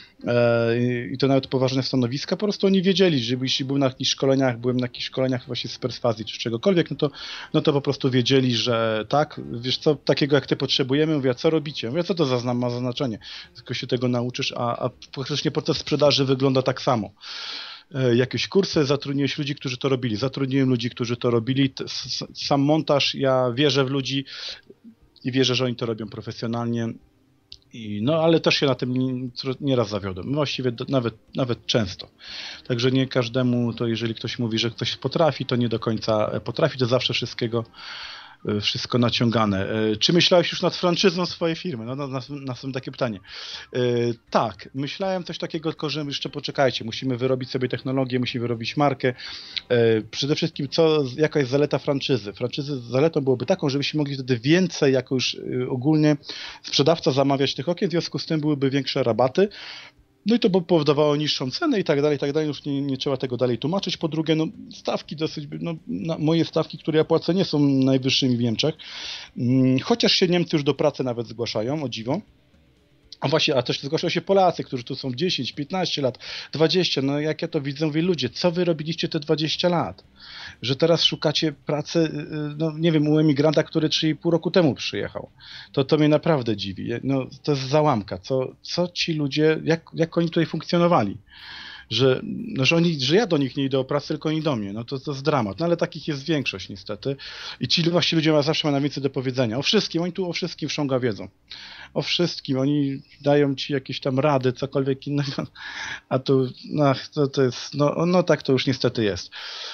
I to nawet poważne stanowiska, po prostu oni wiedzieli, że jeśli był na jakichś szkoleniach, byłem na jakichś szkoleniach właśnie z perswazji czy czegokolwiek, no to, no to po prostu wiedzieli, że tak, wiesz co, takiego jak ty potrzebujemy, mówię, a co robicie? Mówię, co to za znam, ma znaczenie, tylko się tego nauczysz, a, a faktycznie proces sprzedaży wygląda tak samo. Jakieś kursy, zatrudniłeś ludzi, którzy to robili, zatrudniłem ludzi, którzy to robili, sam montaż, ja wierzę w ludzi i wierzę, że oni to robią profesjonalnie. I, no ale też się na tym nieraz zawiodłem, właściwie do, nawet, nawet często. Także nie każdemu, to jeżeli ktoś mówi, że ktoś potrafi, to nie do końca potrafi, to zawsze wszystkiego, wszystko naciągane. Czy myślałeś już nad franczyzą swojej firmy? No, na, na sobie takie pytanie. Yy, tak, myślałem coś takiego, tylko że jeszcze poczekajcie, musimy wyrobić sobie technologię, musimy wyrobić markę. Yy, przede wszystkim, co, jaka jest zaleta franczyzy? Franczyzy zaletą byłoby taką, żebyśmy mogli wtedy więcej, jako już yy, ogólnie sprzedawca zamawiać tych okien, w związku z tym byłyby większe rabaty. No i to by powodowało niższą cenę i tak dalej, i tak dalej. Już nie, nie trzeba tego dalej tłumaczyć. Po drugie, no stawki dosyć, no moje stawki, które ja płacę, nie są najwyższymi w Niemczech. Chociaż się Niemcy już do pracy nawet zgłaszają, o dziwo. A właśnie, a też zgłaszają się Polacy, którzy tu są dziesięć, piętnaście lat, dwadzieścia. No jak ja to widzę, mówię, ludzie, co wy robiliście te dwadzieścia lat? Że teraz szukacie pracy, no nie wiem, u emigranta, który trzy i pół roku temu przyjechał. To, to mnie naprawdę dziwi. No, to jest załamka. Co, co ci ludzie, jak, jak oni tutaj funkcjonowali? Że, no, że, oni, że ja do nich nie idę o pracę, tylko oni do mnie. No to, to jest dramat. No ale takich jest większość niestety. I ci właśnie ludzie ma, zawsze mają więcej do powiedzenia. O wszystkim. Oni tu o wszystkim wsząga wiedzą. O wszystkim. Oni dają ci jakieś tam rady, cokolwiek innego. A tu, no, to, to jest, no, no tak to już niestety jest.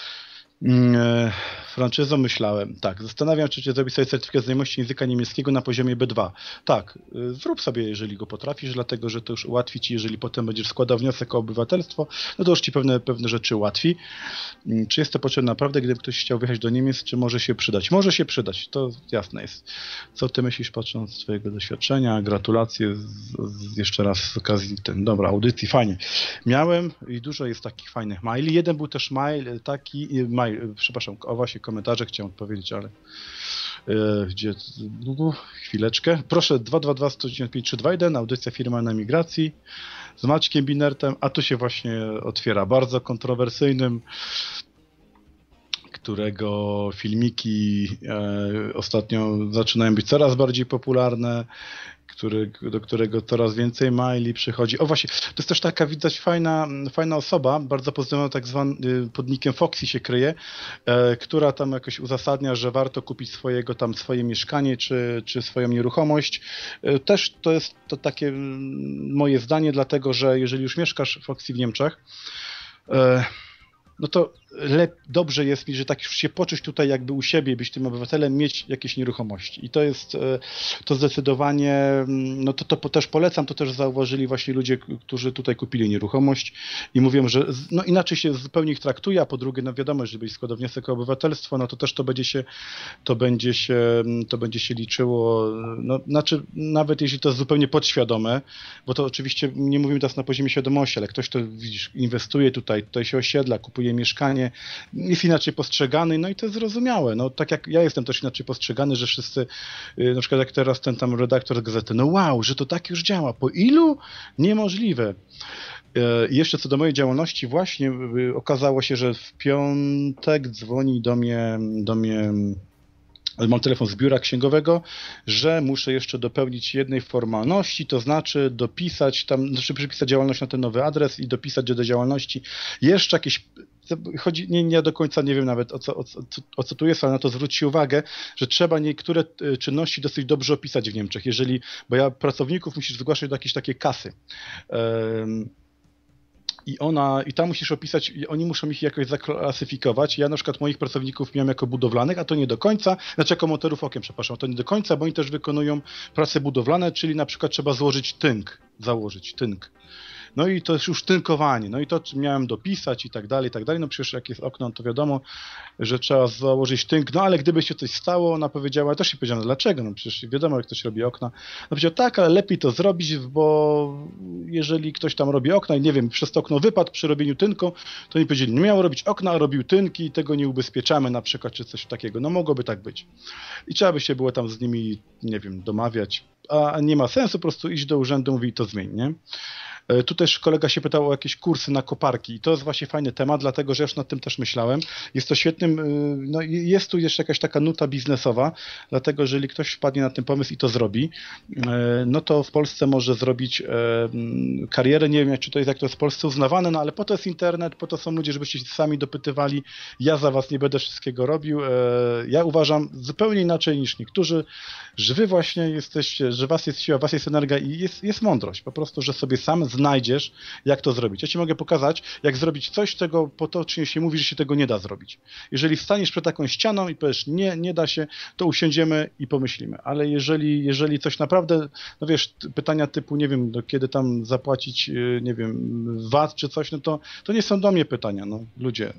Yy, franczyzą myślałem. Tak, zastanawiam się, czy zrobić sobie certyfikat znajomości języka niemieckiego na poziomie B dwa. Tak, yy, zrób sobie, jeżeli go potrafisz, dlatego, że to już ułatwi ci, jeżeli potem będziesz składał wniosek o obywatelstwo, no to już ci pewne, pewne rzeczy ułatwi. Yy, czy jest to potrzebne naprawdę, gdyby ktoś chciał wyjechać do Niemiec, czy może się przydać? Może się przydać, to jasne jest. Co ty myślisz, patrząc z twojego doświadczenia? Gratulacje z, z, jeszcze raz z okazji ten, dobra, audycji, fajnie. Miałem i dużo jest takich fajnych maili. Jeden był też mail taki, mail przepraszam, o właśnie komentarze chciałem odpowiedzieć, ale yy, gdzie, yy, chwileczkę. Proszę, dwa dwa dwa, sto dziewięćdziesiąt pięć, trzy dwa jeden, audycja Firma na Migracji z Maćkiem Binertem, a tu się właśnie otwiera bardzo kontrowersyjnym, którego filmiki e, ostatnio zaczynają być coraz bardziej popularne który, do którego coraz więcej maili przychodzi. O właśnie, to jest też taka widać fajna, fajna osoba, bardzo pozytywna, tak zwany pod nickiem Foxy się kryje, e, która tam jakoś uzasadnia, że warto kupić swojego tam swoje mieszkanie czy, czy swoją nieruchomość. E, też to jest to takie moje zdanie, dlatego że jeżeli już mieszkasz Foxy w Niemczech, e, no to lep, dobrze jest mi, że tak już się poczuć tutaj jakby u siebie, być tym obywatelem, mieć jakieś nieruchomości. I to jest to zdecydowanie, no to, to też polecam, to też zauważyli właśnie ludzie, którzy tutaj kupili nieruchomość i mówią, że no inaczej się zupełnie ich traktuje, a po drugie, no wiadomo, że jeżeli składa wniosek o obywatelstwo, no to też to będzie się, to będzie się, to będzie się liczyło, no znaczy nawet jeśli to jest zupełnie podświadome, bo to oczywiście nie mówimy teraz na poziomie świadomości, ale ktoś to widzisz, inwestuje tutaj, tutaj się osiedla, kupuje mieszkanie, jest inaczej postrzegany, no i to jest zrozumiałe. No, tak jak ja jestem też inaczej postrzegany, że wszyscy, na przykład jak teraz ten tam redaktor gazety, no wow, że to tak już działa. Po ilu? Niemożliwe. I jeszcze co do mojej działalności, właśnie okazało się, że w piątek dzwoni do mnie, do mnie mam telefon z biura księgowego, że muszę jeszcze dopełnić jednej formalności, to znaczy dopisać tam, znaczy przypisać działalność na ten nowy adres i dopisać do działalności jeszcze jakieś, chodzi, nie, nie do końca nie wiem nawet o co, o, co, o co tu jest, ale na to zwróćcie uwagę, że trzeba niektóre czynności dosyć dobrze opisać w Niemczech, jeżeli, bo ja pracowników musisz zgłaszać do jakiejś takiej kasy. Um, I ona, i tam musisz opisać, i oni muszą ich jakoś zaklasyfikować. Ja na przykład moich pracowników miałem jako budowlanych, a to nie do końca, znaczy jako monterów okiem, przepraszam, to nie do końca, bo oni też wykonują prace budowlane, czyli na przykład trzeba złożyć tynk, założyć tynk. No i to jest już tynkowanie, no i to miałem dopisać i tak dalej, i tak dalej. No przecież jak jest okno, to wiadomo, że trzeba założyć tynk, no ale gdyby się coś stało, ona powiedziała, ja też się powiedziałem, no dlaczego, no przecież wiadomo, jak ktoś robi okna. No powiedział, tak, ale lepiej to zrobić, bo jeżeli ktoś tam robi okna i nie wiem, przez to okno wypadł przy robieniu tynku, to oni powiedzieli, nie miał robić okna, a robił tynki i tego nie ubezpieczamy na przykład, czy coś takiego. No mogłoby tak być. I trzeba by się było tam z nimi, nie wiem, domawiać, a nie ma sensu po prostu iść do urzędu, mówi, to zmień, nie? Tu też kolega się pytał o jakieś kursy na koparki i to jest właśnie fajny temat, dlatego że już nad tym też myślałem. Jest to świetnym, no jest tu jeszcze jakaś taka nuta biznesowa, dlatego jeżeli ktoś wpadnie na ten pomysł i to zrobi, no to w Polsce może zrobić karierę, nie wiem czy to jest jak to jest w Polsce uznawane, no ale po to jest internet, po to są ludzie, żebyście się sami dopytywali, ja za was nie będę wszystkiego robił. Ja uważam zupełnie inaczej niż niektórzy, że wy właśnie jesteście, że was jest siła, was jest energia i jest, jest mądrość, po prostu, że sobie sam znajdziesz, jak to zrobić. Ja ci mogę pokazać, jak zrobić coś, czego potocznie się mówi, że się tego nie da zrobić. Jeżeli staniesz przed taką ścianą i powiesz, nie, nie da się, to usiądziemy i pomyślimy. Ale jeżeli, jeżeli coś naprawdę, no wiesz, pytania typu, nie wiem, do kiedy tam zapłacić, nie wiem, V A T czy coś, no to, to nie są do mnie pytania, no ludzie.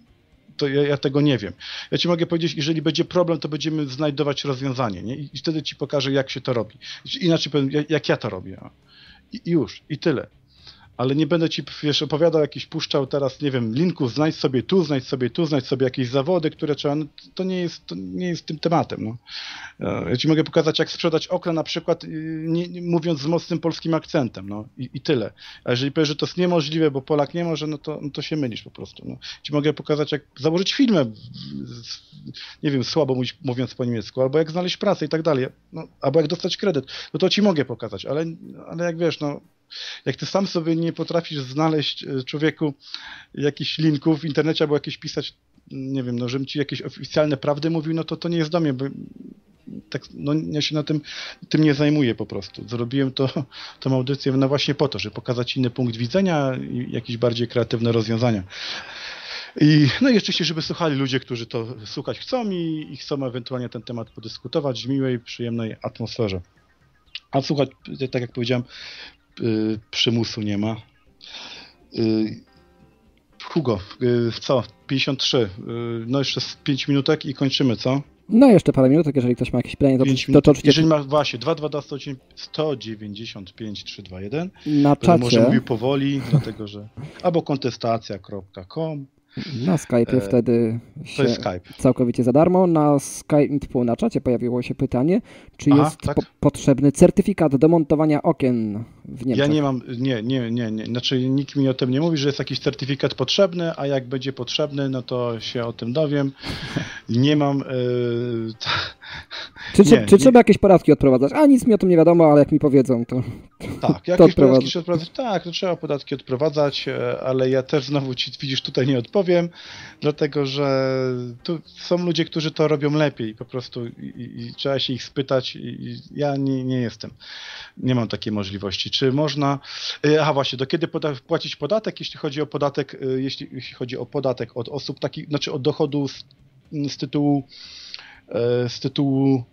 To ja, ja tego nie wiem. Ja ci mogę powiedzieć, jeżeli będzie problem, to będziemy znajdować rozwiązanie, nie? I, i wtedy ci pokażę, jak się to robi. Inaczej powiem, jak, jak ja to robię. I, I już, i tyle. Ale nie będę ci, wiesz, opowiadał jakiś, puszczał teraz, nie wiem, linków, znajdź sobie tu, znajdź sobie tu, znajdź sobie jakieś zawody, które trzeba, no, to nie jest, to nie jest tym tematem, no. Ja ci mogę pokazać, jak sprzedać okna na przykład, nie, nie, mówiąc z mocnym polskim akcentem, no i, i tyle. A jeżeli powiesz, że to jest niemożliwe, bo Polak nie może, no to, no to się mylisz po prostu, no. Ci mogę pokazać, jak założyć firmę, nie wiem, słabo mówić, mówiąc po niemiecku, albo jak znaleźć pracę i tak dalej, no, albo jak dostać kredyt, no to ci mogę pokazać, ale, ale jak wiesz, no, jak ty sam sobie nie potrafisz znaleźć, człowieku, jakichś linków w internecie albo jakieś pisać, nie wiem, no żebym ci jakieś oficjalne prawdy mówił, no to to nie jest do mnie, bo tak, no ja się na tym, tym nie zajmuję po prostu. Zrobiłem to, tą audycję no właśnie po to, żeby pokazać inny punkt widzenia i jakieś bardziej kreatywne rozwiązania. I, no i jeszcze się, żeby słuchali ludzie, którzy to słuchać chcą i, i chcą ewentualnie ten temat podyskutować w miłej, przyjemnej atmosferze. A słuchać, tak jak powiedziałem, Yy, przymusu nie ma. Yy, Hugo, yy, co? pięćdziesiąt trzy. Yy, no jeszcze z pięć minutek i kończymy, co? No jeszcze parę minutek, jeżeli ktoś ma jakieś pytanie, to, to, to oczywiście... Jeżeli ma właśnie dwa dwa dwa sto dziewięćdziesiąt pięć trzysta dwadzieścia jeden, na czacie. Może mówił powoli, dlatego że... Albo kontestacja kropka com. Na Skype'ie e, wtedy to jest Skype. Całkowicie za darmo. Na Skype, na czacie pojawiło się pytanie, czy Aha, jest tak? po- potrzebny certyfikat do montowania okien w Niemczech? Ja nie mam, nie, nie, nie, nie. Znaczy nikt mi o tym nie mówi, że jest jakiś certyfikat potrzebny, a jak będzie potrzebny, no to się o tym dowiem. Nie mam... Yy, ta... Czy, czy, nie, czy nie. trzeba jakieś podatki odprowadzać? A nic mi o tym nie wiadomo, ale jak mi powiedzą, to Tak, to jakieś odprowadzę. podatki trzeba odprowadzać. Tak, to trzeba podatki odprowadzać, ale ja też znowu ci, widzisz, tutaj nie odpowiem, dlatego że tu są ludzie, którzy to robią lepiej po prostu i, i, i trzeba się ich spytać i, i ja nie, nie jestem. Nie mam takiej możliwości. Czy można... Aha, właśnie, do kiedy poda- płacić podatek, jeśli chodzi o podatek, jeśli, jeśli chodzi o podatek od osób takich, znaczy od dochodu z, z tytułu z tytułu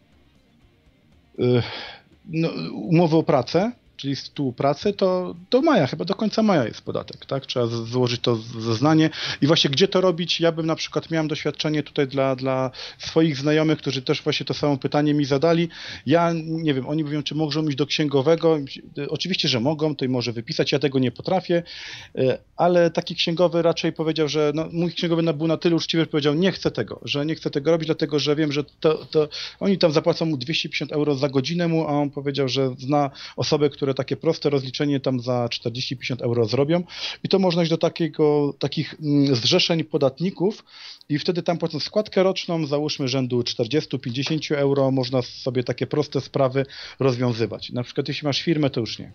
no, umowy o pracę, czyli z tytułu pracy, to do maja, chyba do końca maja jest podatek, tak? Trzeba z- złożyć to zeznanie i właśnie gdzie to robić? Ja bym na przykład miałem doświadczenie tutaj dla, dla swoich znajomych, którzy też właśnie to samo pytanie mi zadali. Ja nie wiem, oni mówią, czy mogą iść do księgowego. Oczywiście, że mogą, to i może wypisać, ja tego nie potrafię, ale taki księgowy raczej powiedział, że no, mój księgowy był na tyle uczciwy, że powiedział, nie chcę tego, że nie chcę tego robić, dlatego że wiem, że to, to oni tam zapłacą mu dwieście pięćdziesiąt euro za godzinę mu, a on powiedział, że zna osobę, które takie proste rozliczenie tam za czterdzieści pięćdziesiąt euro zrobią i to można iść do takiego, takich zrzeszeń podatników i wtedy tam płacąc składkę roczną, załóżmy rzędu czterdzieści pięćdziesiąt euro, można sobie takie proste sprawy rozwiązywać. Na przykład jeśli masz firmę, to już nie.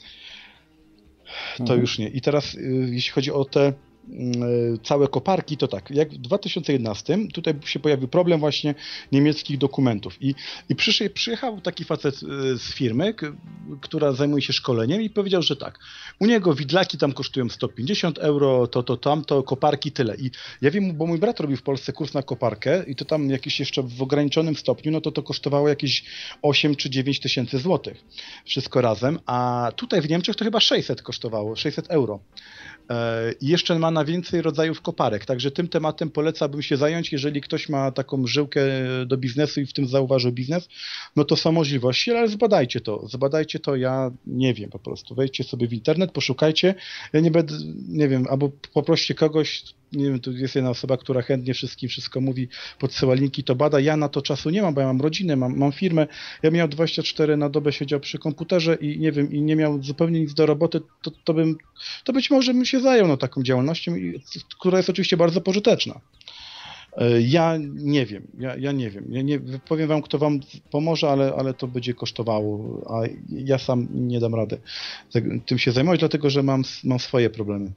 To Mhm. już nie. I teraz y, jeśli chodzi o te całe koparki, to tak, jak w dwa tysiące jedenastym tutaj się pojawił problem właśnie niemieckich dokumentów i, i przyszedł, przyjechał taki facet z firmy, k- która zajmuje się szkoleniem i powiedział, że tak, u niego widlaki tam kosztują sto pięćdziesiąt euro, to, to, tamto, koparki tyle i ja wiem, bo mój brat robił w Polsce kurs na koparkę i to tam jakiś jeszcze w ograniczonym stopniu, no to to kosztowało jakieś osiem czy dziewięć tysięcy złotych, wszystko razem, a tutaj w Niemczech to chyba sześćset kosztowało, sześćset euro. I jeszcze ma na więcej rodzajów koparek, także tym tematem polecałbym się zająć, jeżeli ktoś ma taką żyłkę do biznesu i w tym zauważył biznes, no to są możliwości, ale zbadajcie to, zbadajcie to, ja nie wiem po prostu, wejdźcie sobie w internet, poszukajcie, ja nie będę, nie wiem, albo poproście kogoś, nie wiem, tu jest jedna osoba, która chętnie wszystkim wszystko mówi, podsyła linki, to bada, ja na to czasu nie mam, bo ja mam rodzinę, mam, mam firmę, ja miał dwadzieścia cztery na dobę siedział przy komputerze i nie wiem, i nie miał zupełnie nic do roboty, to, to bym, to być może bym się zajął no, taką działalnością, która jest oczywiście bardzo pożyteczna. Ja nie wiem, ja, ja nie wiem, ja nie powiem wam, kto wam pomoże, ale, ale to będzie kosztowało, a ja sam nie dam rady tym się zajmować, dlatego że mam, mam swoje problemy.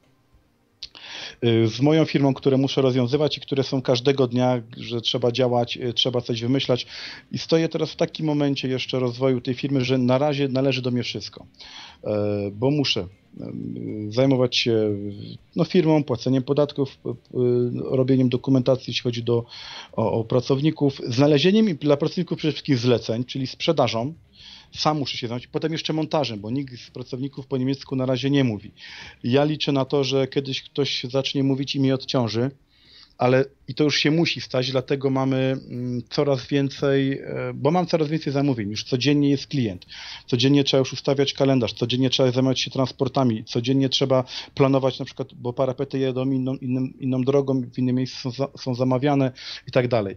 Z moją firmą, które muszę rozwiązywać i które są każdego dnia, że trzeba działać, trzeba coś wymyślać i stoję teraz w takim momencie jeszcze rozwoju tej firmy, że na razie należy do mnie wszystko, bo muszę zajmować się no, firmą, płaceniem podatków, robieniem dokumentacji, jeśli chodzi do, o, o pracowników, znalezieniem i dla pracowników przede wszystkim zleceń, czyli sprzedażą. Sam muszę się zająć, potem jeszcze montażem, bo nikt z pracowników po niemiecku na razie nie mówi. Ja liczę na to, że kiedyś ktoś zacznie mówić i mnie odciąży, ale i to już się musi stać, dlatego mamy coraz więcej, bo mam coraz więcej zamówień, już codziennie jest klient, codziennie trzeba już ustawiać kalendarz, codziennie trzeba zajmować się transportami, codziennie trzeba planować na przykład, bo parapety jedą inną, inną, inną drogą, w innym miejscu są, za, są zamawiane i tak dalej.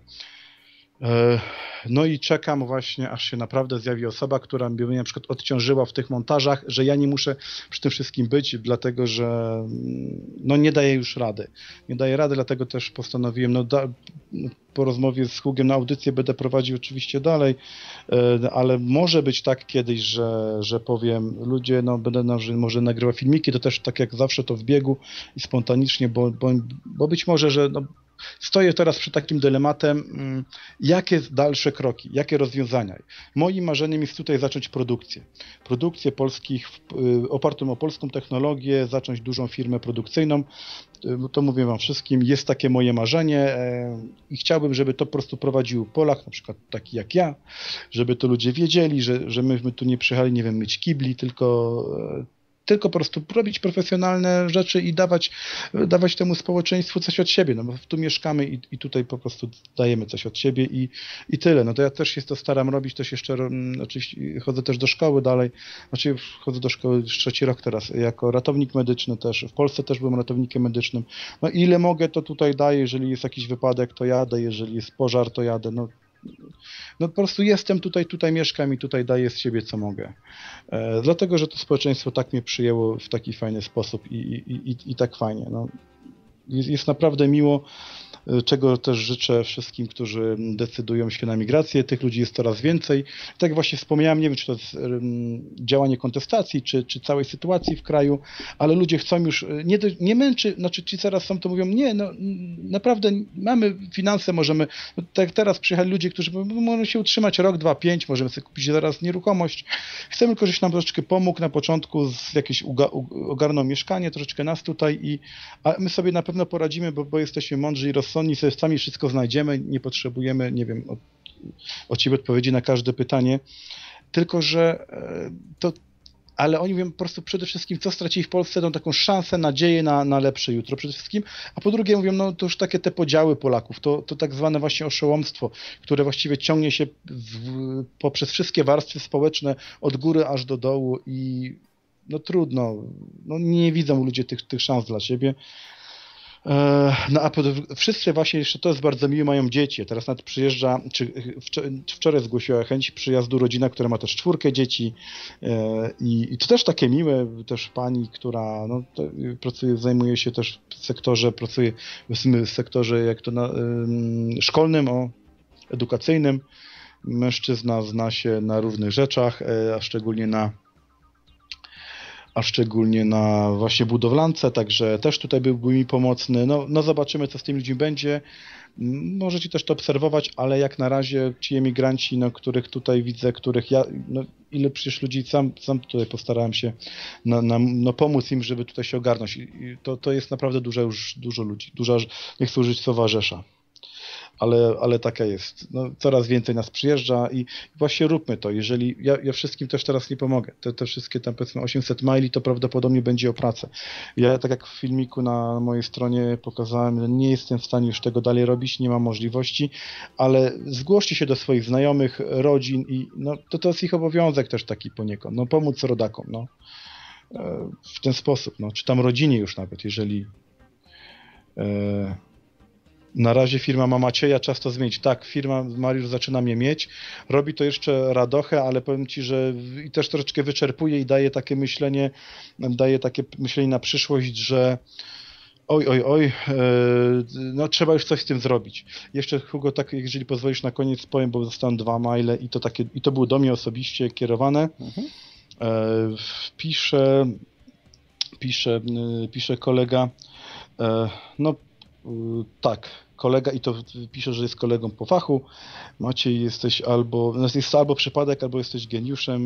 No i czekam właśnie, aż się naprawdę zjawi osoba, która by mnie na przykład odciążyła w tych montażach, że ja nie muszę przy tym wszystkim być, dlatego że no nie daję już rady. Nie daję rady, dlatego też postanowiłem, no da, po rozmowie z Hugiem na audycję będę prowadził oczywiście dalej, ale może być tak kiedyś, że, że powiem, ludzie, no będę no, może nagrywał filmiki, to też tak jak zawsze to w biegu i spontanicznie, bo, bo, bo być może, że no, stoję teraz przed takim dylematem, jakie dalsze kroki, jakie rozwiązania. Moim marzeniem jest tutaj zacząć produkcję. Produkcję polskich, opartą o polską technologię, zacząć dużą firmę produkcyjną. To mówię wam wszystkim, jest takie moje marzenie i chciałbym, żeby to po prostu prowadził Polak, na przykład taki jak ja, żeby to ludzie wiedzieli, że, że my, my tu nie przyjechali, nie wiem, myć kibli, tylko... tylko po prostu robić profesjonalne rzeczy i dawać, dawać temu społeczeństwu coś od siebie, no bo tu mieszkamy i, i tutaj po prostu dajemy coś od siebie i, i tyle. No to ja też się to staram robić, też jeszcze oczywiście chodzę też do szkoły dalej, znaczy chodzę do szkoły już trzeci rok teraz, jako ratownik medyczny też, w Polsce też byłem ratownikiem medycznym. No ile mogę, to tutaj daję, jeżeli jest jakiś wypadek, to jadę, jeżeli jest pożar, to jadę, no no po prostu jestem tutaj, tutaj mieszkam i tutaj daję z siebie co mogę. E, dlatego, że to społeczeństwo tak mnie przyjęło w taki fajny sposób i, i, i, i tak fajnie. No, jest, jest naprawdę miło, czego też życzę wszystkim, którzy decydują się na migrację. Tych ludzi jest coraz więcej. Tak jak właśnie wspomniałem, nie wiem, czy to jest działanie kontestacji, czy, czy całej sytuacji w kraju, ale ludzie chcą już, nie, nie męczy, znaczy ci teraz są, to mówią, nie, no naprawdę mamy finanse, możemy, no, tak teraz przyjechali ludzie, którzy mogą się utrzymać rok, dwa, pięć, możemy sobie kupić zaraz nieruchomość. Chcemy tylko, żeś nam troszeczkę pomógł na początku, z jakieś uga, ogarnął mieszkanie, troszeczkę nas tutaj, i, a my sobie na pewno poradzimy, bo, bo jesteśmy mądrzy i rozsądni, sobie sami wszystko znajdziemy, nie potrzebujemy, nie wiem, od, od ciebie odpowiedzi na każde pytanie, tylko że to, ale oni mówią po prostu przede wszystkim, co stracili w Polsce, tą taką szansę, nadzieję na, na lepsze jutro przede wszystkim, a po drugie mówią, no to już takie te podziały Polaków, to, to tak zwane właśnie oszołomstwo, które właściwie ciągnie się w, poprzez wszystkie warstwy społeczne od góry aż do dołu i no trudno, no nie widzą ludzie tych, tych szans dla siebie. No a wszyscy właśnie, jeszcze to jest bardzo miłe, mają dzieci. Teraz nawet przyjeżdża, czy wczoraj zgłosiła chęć przyjazdu rodzina, która ma też czwórkę dzieci i, i to też takie miłe, też pani, która no, pracuje, zajmuje się też w sektorze, pracuje w sektorze jak to na, szkolnym, o, edukacyjnym. Mężczyzna zna się na różnych rzeczach, a szczególnie na a szczególnie na właśnie budowlance, także też tutaj byłby mi pomocny. No, no zobaczymy, co z tymi ludźmi będzie. Możecie też to obserwować, ale jak na razie ci emigranci, no, których tutaj widzę, których ja, no ile przecież ludzi sam, sam tutaj postarałem się na, na, no, pomóc im, żeby tutaj się ogarnąć. I to, to jest naprawdę dużo, już dużo ludzi, duża, nie chcę użyć słowa rzesza. Ale, ale taka jest. No, coraz więcej nas przyjeżdża i właśnie róbmy to. Jeżeli ja, ja wszystkim też teraz nie pomogę. Te, te wszystkie tam powiedzmy osiemset maili to prawdopodobnie będzie o pracę. Ja tak jak w filmiku na mojej stronie pokazałem, że nie jestem w stanie już tego dalej robić, nie mam możliwości, ale zgłoście się do swoich znajomych, rodzin i no, to, to jest ich obowiązek też taki poniekąd. No, pomóc rodakom. No, w ten sposób. No, czy tam rodzinie już nawet, jeżeli e, na razie firma ma Macieja, czas to zmienić. Tak, firma Mariusz zaczyna mnie mieć. Robi to jeszcze radochę, ale powiem ci, że i też troszeczkę wyczerpuje i daje takie myślenie, daje takie myślenie na przyszłość, że oj, oj, oj, no trzeba już coś z tym zrobić. Jeszcze Hugo, tak jeżeli pozwolisz na koniec powiem, bo zostały dwa maile i to takie, i to było do mnie osobiście kierowane. Mhm. Pisze, pisze, pisze kolega, no tak, kolega i to pisze, że jest kolegą po fachu. Maciej, jesteś albo, jest albo przypadek, albo jesteś geniuszem,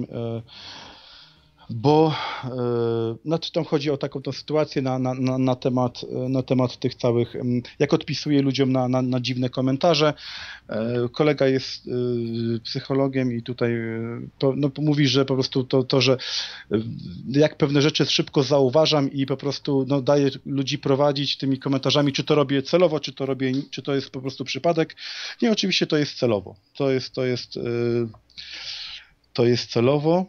bo no, tam chodzi o taką tą sytuację na, na, na, na, temat, na temat tych całych, jak odpisuję ludziom na, na, na dziwne komentarze. Kolega jest psychologiem i tutaj to, no, mówi, że po prostu to, to, że jak pewne rzeczy szybko zauważam i po prostu no, daję ludzi prowadzić tymi komentarzami, czy to robię celowo, czy to robię, czy to jest po prostu przypadek. Nie, oczywiście to jest celowo. To jest, to jest, to jest celowo.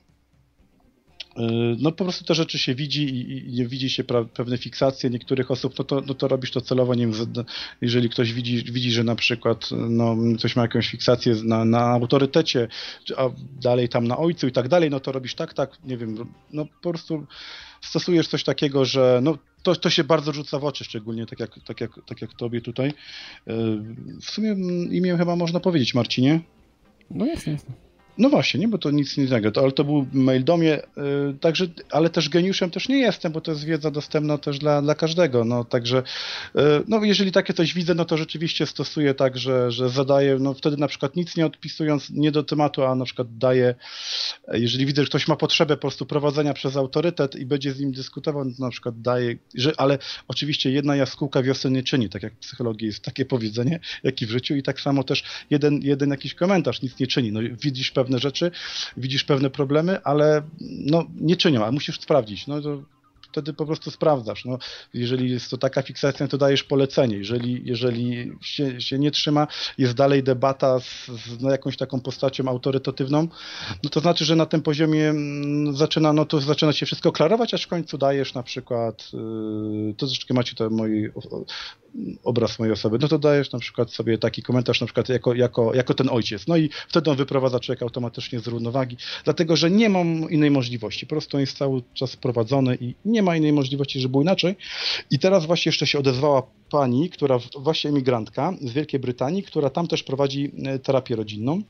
No po prostu te rzeczy się widzi i, i widzi się pra, pewne fiksacje niektórych osób, no to, no to robisz to celowo, nie wiem, jeżeli ktoś widzi, widzi, że na przykład no, ktoś ma jakąś fiksację na, na autorytecie, a dalej tam na ojcu i tak dalej, no to robisz tak, tak, nie wiem, no po prostu stosujesz coś takiego, że no to, to się bardzo rzuca w oczy, szczególnie tak jak, tak jak, tak jak tobie tutaj. W sumie imię chyba można powiedzieć, Marcinie? No jasne, jasne. No właśnie, nie, bo to nic nie zagra, ale to był mail do mnie, yy, także, ale też geniuszem też nie jestem, bo to jest wiedza dostępna też dla, dla każdego, no także, yy, no jeżeli takie coś widzę, no to rzeczywiście stosuję tak, że, że zadaję, no wtedy na przykład nic nie odpisując, nie do tematu, a na przykład daję, jeżeli widzę, że ktoś ma potrzebę po prostu prowadzenia przez autorytet i będzie z nim dyskutował, no to na przykład daję, że, ale oczywiście jedna jaskółka wiosny nie czyni, tak jak w psychologii jest takie powiedzenie, jak i w życiu i tak samo też jeden, jeden jakiś komentarz nic nie czyni, no widzisz pewne pewne rzeczy, widzisz pewne problemy, ale no, nie czynią, a musisz sprawdzić. No to wtedy po prostu sprawdzasz. No, jeżeli jest to taka fiksacja, to dajesz polecenie. Jeżeli, jeżeli się, się nie trzyma, jest dalej debata z, z no, jakąś taką postacią autorytatywną, no to znaczy, że na tym poziomie zaczyna, no to zaczyna się wszystko klarować, aż w końcu dajesz na przykład, yy, to troszeczkę macie to mojej obraz mojej osoby, no to dajesz na przykład sobie taki komentarz na przykład jako, jako, jako ten ojciec. No i wtedy on wyprowadza człowieka automatycznie z równowagi, dlatego że nie mam innej możliwości. Po prostu on jest cały czas prowadzony i nie ma innej możliwości, żeby było inaczej. I teraz właśnie jeszcze się odezwała pani, która właśnie emigrantka z Wielkiej Brytanii, która tam też prowadzi terapię rodzinną.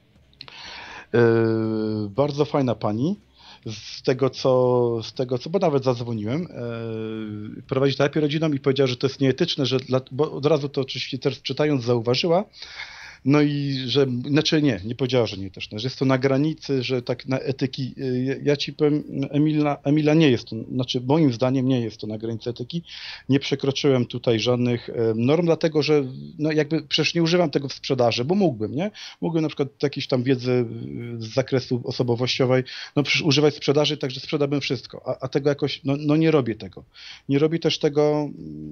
Yy, bardzo fajna pani. Z tego, co, z tego, co, bo nawet zadzwoniłem, yy, prowadzi terapię rodzinną i powiedziała, że to jest nieetyczne, że dla, bo od razu to oczywiście też czytając zauważyła, no i że, znaczy nie, nie powiedziała, że nieetyczne, że jest to na granicy, że tak na etyki, ja ci powiem, Emila, Emila nie jest to, znaczy moim zdaniem nie jest to na granicy etyki, nie przekroczyłem tutaj żadnych norm, dlatego, że no jakby przecież nie używam tego w sprzedaży, bo mógłbym, nie? Mógłbym na przykład jakiejś tam wiedzy z zakresu osobowościowej, no przecież używać w sprzedaży, także sprzedałbym wszystko, a, a tego jakoś, no, no nie robię tego. Nie robię też tego,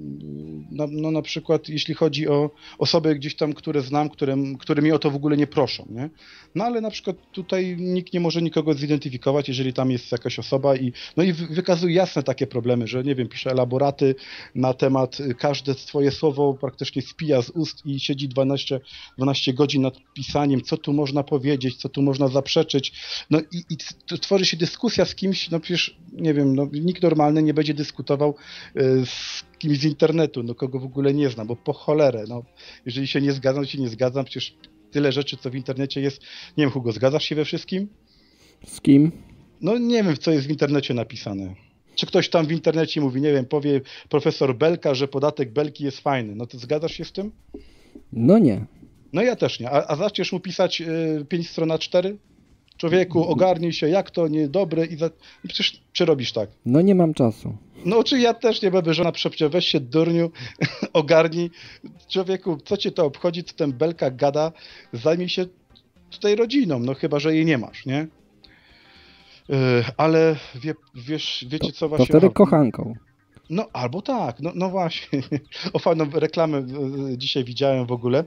no, no na przykład jeśli chodzi o osoby gdzieś tam, które znam, które które mnie o to w ogóle nie proszą, nie? No ale na przykład tutaj nikt nie może nikogo zidentyfikować, jeżeli tam jest jakaś osoba i no i wykazuje jasne takie problemy, że nie wiem, pisze elaboraty na temat, każde swoje słowo praktycznie spija z ust i siedzi dwanaście, dwanaście godzin nad pisaniem, co tu można powiedzieć, co tu można zaprzeczyć. No i, i tworzy się dyskusja z kimś, no przecież nie wiem, no nikt normalny nie będzie dyskutował z kimś z internetu, no kogo w ogóle nie znam, bo po cholerę, no jeżeli się nie zgadzam, to się nie zgadzam, przecież tyle rzeczy, co w internecie jest, nie wiem, Hugo, zgadzasz się we wszystkim? Z kim? No nie wiem, co jest w internecie napisane. Czy ktoś tam w internecie mówi, nie wiem, powie profesor Belka, że podatek Belki jest fajny, no to zgadzasz się z tym? No nie. No ja też nie, a, a zaczniesz mu pisać y, pięć stron A cztery? Człowieku, ogarnij się, jak to niedobre i za... no przecież czy robisz tak? No nie mam czasu. No czy ja też nie będę, żona przepcie, weź się durniu, ogarnij. Człowieku, co cię to obchodzi, co ten Belka gada, zajmij się tutaj rodziną, no chyba, że jej nie masz, nie? Yy, ale wie, wiesz, wiecie co właśnie... To wtedy kochanką. No albo tak, no, no właśnie. O fajną reklamę dzisiaj widziałem w ogóle.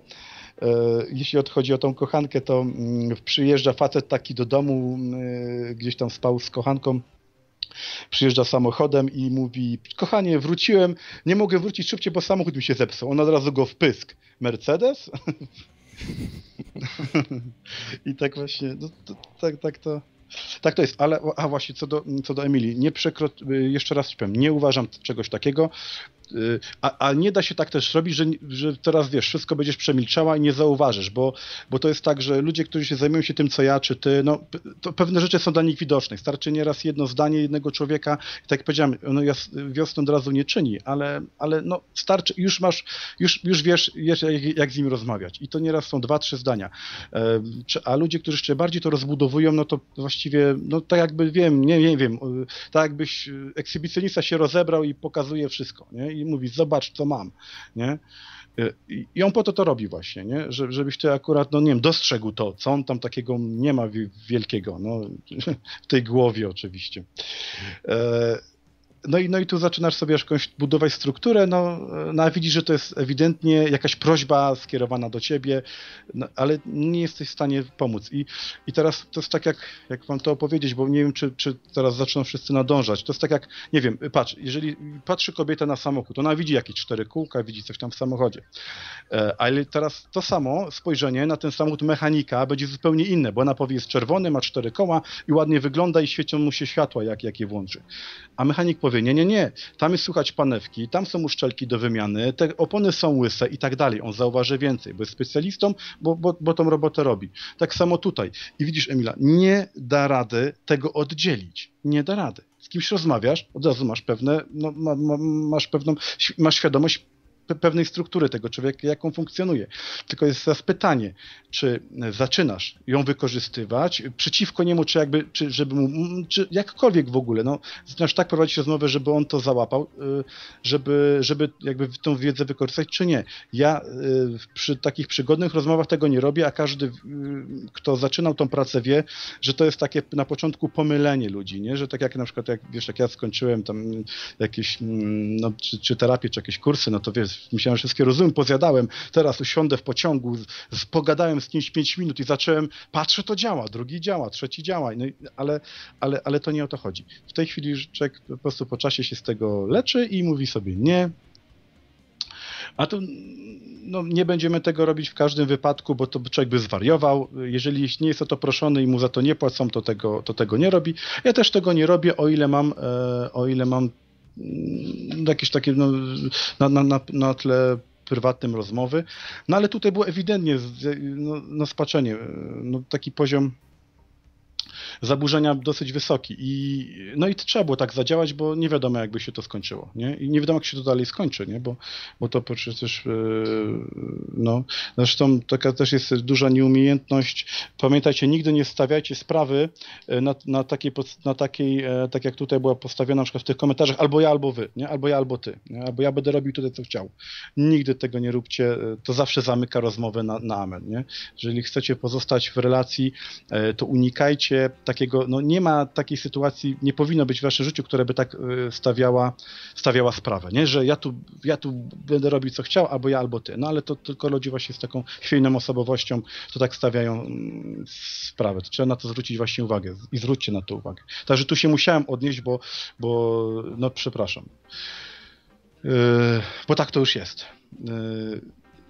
Jeśli chodzi o tą kochankę, to przyjeżdża facet taki do domu, gdzieś tam spał z kochanką, przyjeżdża samochodem i mówi, kochanie, wróciłem, nie mogę wrócić szybciej, bo samochód mi się zepsuł. On od razu go w pysk. Mercedes? I tak właśnie, no, to, tak, tak to... Tak to jest, ale a właśnie co do, co do Emilii, nie przekro... jeszcze raz powiem, nie uważam czegoś takiego, a, a nie da się tak też robić, że, że teraz wiesz, wszystko będziesz przemilczała i nie zauważysz, bo, bo to jest tak, że ludzie, którzy się zajmują się tym, co ja, czy ty, no to pewne rzeczy są dla nich widoczne. Starczy nieraz jedno zdanie jednego człowieka, i tak jak powiedziałem, no wiosną od razu nie czyni, ale, ale no starczy, już masz, już, już wiesz, wiesz jak, jak z nim rozmawiać i to nieraz są dwa, trzy zdania. A ludzie, którzy jeszcze bardziej to rozbudowują, no to właściwie, no tak jakby wiem, nie, nie wiem, tak jakbyś ekshibicjonista się rozebrał i pokazuje wszystko, nie? I mówi, zobacz, co mam, nie? I on po to to robi właśnie, nie? Że, żebyś ty akurat, no nie wiem, dostrzegł to, co on tam takiego nie ma wielkiego, no, w tej głowie oczywiście. E No i, no i tu zaczynasz sobie jakąś budować strukturę, no, no a widzisz, że to jest ewidentnie jakaś prośba skierowana do ciebie, no, ale nie jesteś w stanie pomóc. I, i teraz to jest tak, jak, jak wam to opowiedzieć, bo nie wiem, czy, czy teraz zaczną wszyscy nadążać. To jest tak jak, nie wiem, patrz, jeżeli patrzy kobieta na samochód, ona widzi jakieś cztery kółka, widzi coś tam w samochodzie. E, ale teraz to samo spojrzenie na ten samochód mechanika będzie zupełnie inne, bo ona powie, jest czerwony, ma cztery koła i ładnie wygląda i świecą mu się światła, jak, jak je włączy. A mechanik powie, nie, nie, nie, tam jest słychać panewki, tam są uszczelki do wymiany, te opony są łyse i tak dalej. On zauważy więcej, bo jest specjalistą, bo, bo, bo tą robotę robi. Tak samo tutaj. I widzisz, Emila, nie da rady tego oddzielić. Nie da rady. Z kimś rozmawiasz, od razu masz pewne, no, ma, ma, masz pewną, masz świadomość pewnej struktury tego człowieka, jak on funkcjonuje. Tylko jest teraz pytanie, czy zaczynasz ją wykorzystywać przeciwko niemu, czy jakby, czy żeby mu, czy jakkolwiek w ogóle, no, zaczynasz tak prowadzić rozmowę, żeby on to załapał, żeby, żeby jakby tą wiedzę wykorzystać, czy nie. Ja przy takich przygodnych rozmowach tego nie robię, a każdy, kto zaczynał tą pracę, wie, że to jest takie na początku pomylenie ludzi, nie? Że tak jak na przykład, jak, wiesz, jak ja skończyłem tam jakieś, no, czy, czy terapię, czy jakieś kursy, no to wiesz, myślałem, że wszystkie rozumiem, pozjadałem, teraz usiądę w pociągu, z, z, pogadałem z kimś pięć minut i zacząłem, patrzę, to działa, drugi działa, trzeci działa, no, ale, ale, ale to nie o to chodzi. W tej chwili człowiek po prostu po czasie się z tego leczy i mówi sobie nie, A tu no, nie będziemy tego robić w każdym wypadku, bo to człowiek by zwariował. Jeżeli nie jest o to proszony i mu za to nie płacą, to tego, to tego nie robi. Ja też tego nie robię, o ile mam, e, o ile mam jakieś takie no, na, na, na, na tle prywatnym rozmowy. No ale tutaj było ewidentnie no, no spaczenie, no, taki poziom zaburzenia dosyć wysoki i no i trzeba było tak zadziałać, bo nie wiadomo jakby się to skończyło, nie? I nie wiadomo jak się to dalej skończy, nie? Bo, bo to przecież no, zresztą taka też jest duża nieumiejętność. Pamiętajcie, nigdy nie stawiajcie sprawy na, na takiej, na takiej, tak jak tutaj była postawiona na przykład w tych komentarzach, albo ja, albo wy, nie? Albo ja, albo ty, nie? Albo ja będę robił tutaj co chciał. Nigdy tego nie róbcie, to zawsze zamyka rozmowę na, na amen, nie? Jeżeli chcecie pozostać w relacji, to unikajcie takiego, no nie ma takiej sytuacji, nie powinno być w waszym życiu, która by tak stawiała, stawiała sprawę, nie? Że ja tu, ja tu będę robił co chciał, albo ja, albo ty. No ale to tylko ludzie właśnie z taką chwiejną osobowością, to tak stawiają sprawę. To trzeba na to zwrócić właśnie uwagę i zwróćcie na to uwagę. Także tu się musiałem odnieść, bo, bo no przepraszam. Yy, bo tak to już jest. Yy,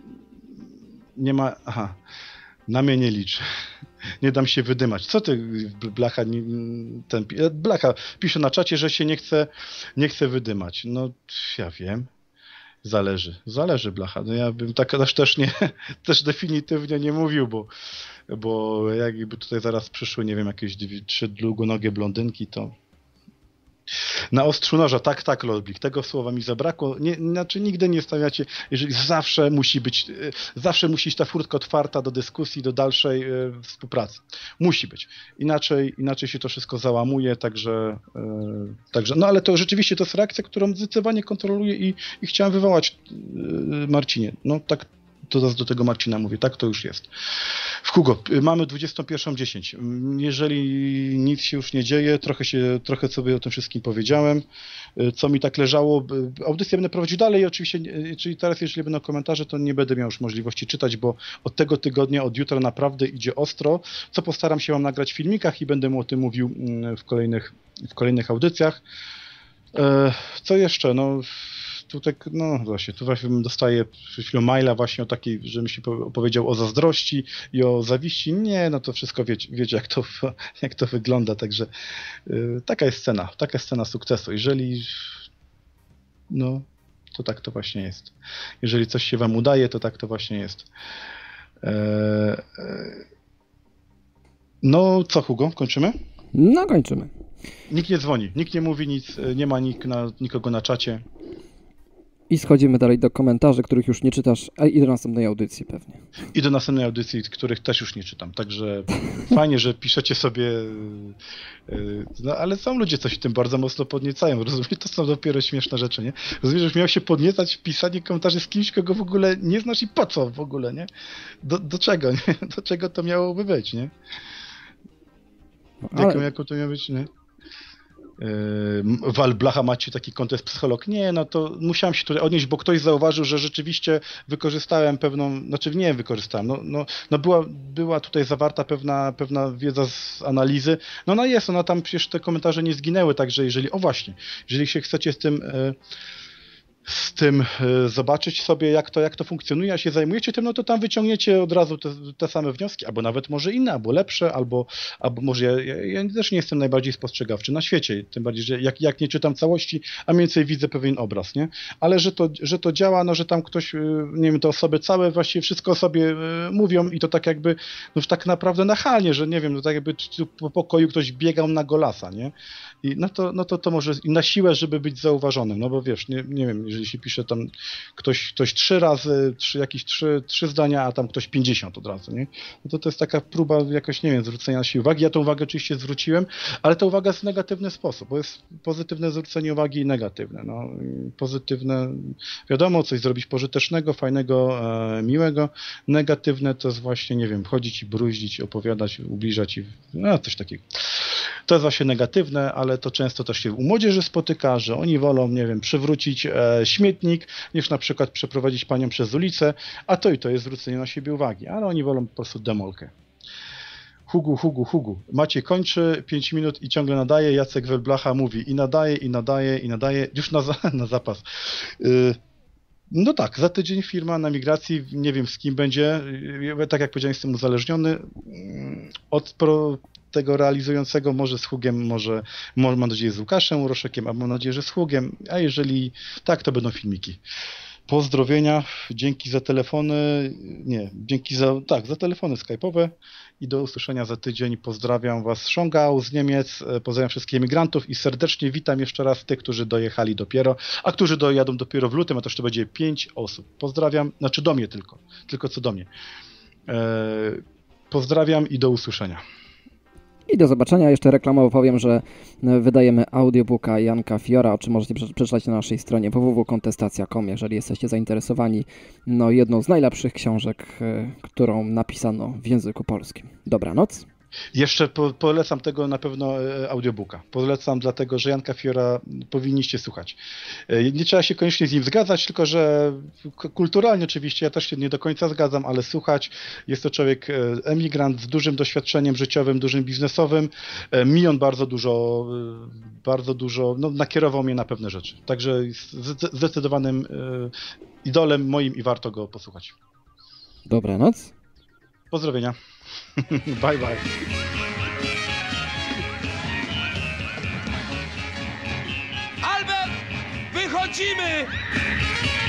nie ma, aha, na mnie nie licz. Nie dam się wydymać. Co ty, Blacha, ten, Blacha pisze na czacie, że się nie chce, nie chce wydymać. No, ja wiem. Zależy. Zależy, Blacha. No ja bym tak też, też nie, też definitywnie nie mówił, bo, bo jakby tutaj zaraz przyszły, nie wiem, jakieś dwie, trzy długonogie blondynki, to na ostrzu noża, tak, tak, Lodblik, tego słowa mi zabrakło. Nie, znaczy nigdy nie stawiacie, jeżeli zawsze musi być, zawsze musi być ta furtka otwarta do dyskusji, do dalszej e, współpracy. Musi być. Inaczej, inaczej się to wszystko załamuje, także, e, także, no ale to rzeczywiście to jest reakcja, którą zdecydowanie kontroluję i, i chciałem wywołać e, Marcinie. No tak, to do tego Marcina mówię, tak to już jest. W Hugo, mamy dwudziestą pierwszą dziesięć. Jeżeli nic się już nie dzieje, trochę się, trochę sobie o tym wszystkim powiedziałem, co mi tak leżało. Audycję będę prowadził dalej, oczywiście, czyli teraz jeżeli będą komentarze, to nie będę miał już możliwości czytać, bo od tego tygodnia, od jutra naprawdę idzie ostro, co postaram się wam nagrać w filmikach i będę mu o tym mówił w kolejnych, w kolejnych audycjach. Co jeszcze? No... Tutaj, no właśnie, tu właśnie dostaję przed chwilą maila właśnie o takiej, że mi się opowiedział o zazdrości i o zawiści. Nie, no to wszystko wiecie, wiecie jak, to, jak to wygląda, także yy, taka jest scena, taka jest scena sukcesu. Jeżeli, no, to tak to właśnie jest. Jeżeli coś się wam udaje, to tak to właśnie jest. Yy, yy. No co, Hugo, kończymy? No, kończymy. Nikt nie dzwoni, nikt nie mówi nic, nie ma nik na, nikogo na czacie. I schodzimy dalej do komentarzy, których już nie czytasz, a i do następnej audycji pewnie. I do następnej audycji, których też już nie czytam. Także fajnie, że piszecie sobie, no ale są ludzie, co się tym bardzo mocno podniecają. Rozumiesz? To są dopiero śmieszne rzeczy, nie? Rozumiesz, że miał się podniecać pisanie komentarzy z kimś, kogo w ogóle nie znasz i po co w ogóle, nie? Do, do czego, nie? Do czego to miałoby być, nie? Ale... Jaką, jaką to miało być, nie? Wal Blacha, macie taki kontest psycholog. Nie, no to musiałem się tutaj odnieść, bo ktoś zauważył, że rzeczywiście wykorzystałem pewną, znaczy nie wykorzystałem, no, no, no była, była tutaj zawarta pewna, pewna wiedza z analizy. No ona jest, ona tam przecież te komentarze nie zginęły, także jeżeli, o właśnie, jeżeli się chcecie z tym z tym zobaczyć sobie, jak to, jak to funkcjonuje, a się zajmujecie tym, no to tam wyciągniecie od razu te, te same wnioski, albo nawet może inne, albo lepsze, albo, albo może ja, ja, ja też nie jestem najbardziej spostrzegawczy na świecie, tym bardziej, że jak, jak nie czytam całości, a mniej więcej widzę pewien obraz, nie? Ale że to, że to działa, no że tam ktoś, nie wiem, te osoby całe właściwie wszystko o sobie mówią i to tak jakby, no tak naprawdę nachalnie, że nie wiem, no tak jakby po pokoju ktoś biegał na golasa, nie? I no to, no to, to może i na siłę, żeby być zauważonym, no bo wiesz, nie, nie wiem, jeżeli się pisze tam ktoś, ktoś trzy razy, trzy, jakieś trzy, trzy zdania, a tam ktoś pięćdziesiąt od razu, nie? No to to jest taka próba jakoś, nie wiem, zwrócenia na siebie uwagi. Ja tą uwagę oczywiście zwróciłem, ale ta uwaga jest w negatywny sposób, bo jest pozytywne zwrócenie uwagi i negatywne. No, pozytywne, wiadomo, coś zrobić pożytecznego, fajnego, e, miłego. Negatywne to jest właśnie, nie wiem, chodzić i bruździć, opowiadać, ubliżać i no, coś takiego. To jest właśnie negatywne, ale to często też się u młodzieży spotyka, że oni wolą, nie wiem, przywrócić e, śmietnik, niż na przykład przeprowadzić panią przez ulicę, a to i to jest zwrócenie na siebie uwagi, ale oni wolą po prostu demolkę. Hugu, Hugu, Hugu. Maciej kończy, pięć minut i ciągle nadaje, Jacek Welblacha mówi i nadaje, i nadaje, i nadaje, już na, za, na zapas. Yy, No tak, za tydzień firma na migracji, nie wiem z kim będzie, tak jak powiedziałem, jestem uzależniony od pro, tego realizującego, może z Hugiem, może, może mam nadzieję z Łukaszem Uroszekiem, a mam nadzieję, że z Hugiem, a jeżeli tak, to będą filmiki. Pozdrowienia, dzięki za telefony, nie, dzięki za, tak, za telefony skype'owe i do usłyszenia za tydzień. Pozdrawiam Was z Schongau, z Niemiec, pozdrawiam wszystkich emigrantów i serdecznie witam jeszcze raz tych, którzy dojechali dopiero, a którzy dojadą dopiero w lutym, a to już to będzie pięć osób. Pozdrawiam, znaczy do mnie tylko, tylko co do mnie. Eee, pozdrawiam i do usłyszenia. I do zobaczenia. Jeszcze reklamowo powiem, że wydajemy audiobooka Janka Fiora, o czym możecie przeczytać na naszej stronie w w w kropka kontestacja kropka com, jeżeli jesteście zainteresowani. No, jedną z najlepszych książek, którą napisano w języku polskim. Dobranoc. Jeszcze po, polecam tego na pewno audiobooka. Polecam dlatego, że Janka Fiora powinniście słuchać. Nie trzeba się koniecznie z nim zgadzać, tylko że kulturalnie oczywiście ja też się nie do końca zgadzam, ale słuchać. Jest to człowiek emigrant z dużym doświadczeniem życiowym, dużym biznesowym. Mi on bardzo dużo, bardzo dużo, no, nakierował mnie na pewne rzeczy. Także jest zdecydowanym idolem moim i warto go posłuchać. Dobranoc. Pozdrowienia. Bye, bye. Albert, wychodzimy!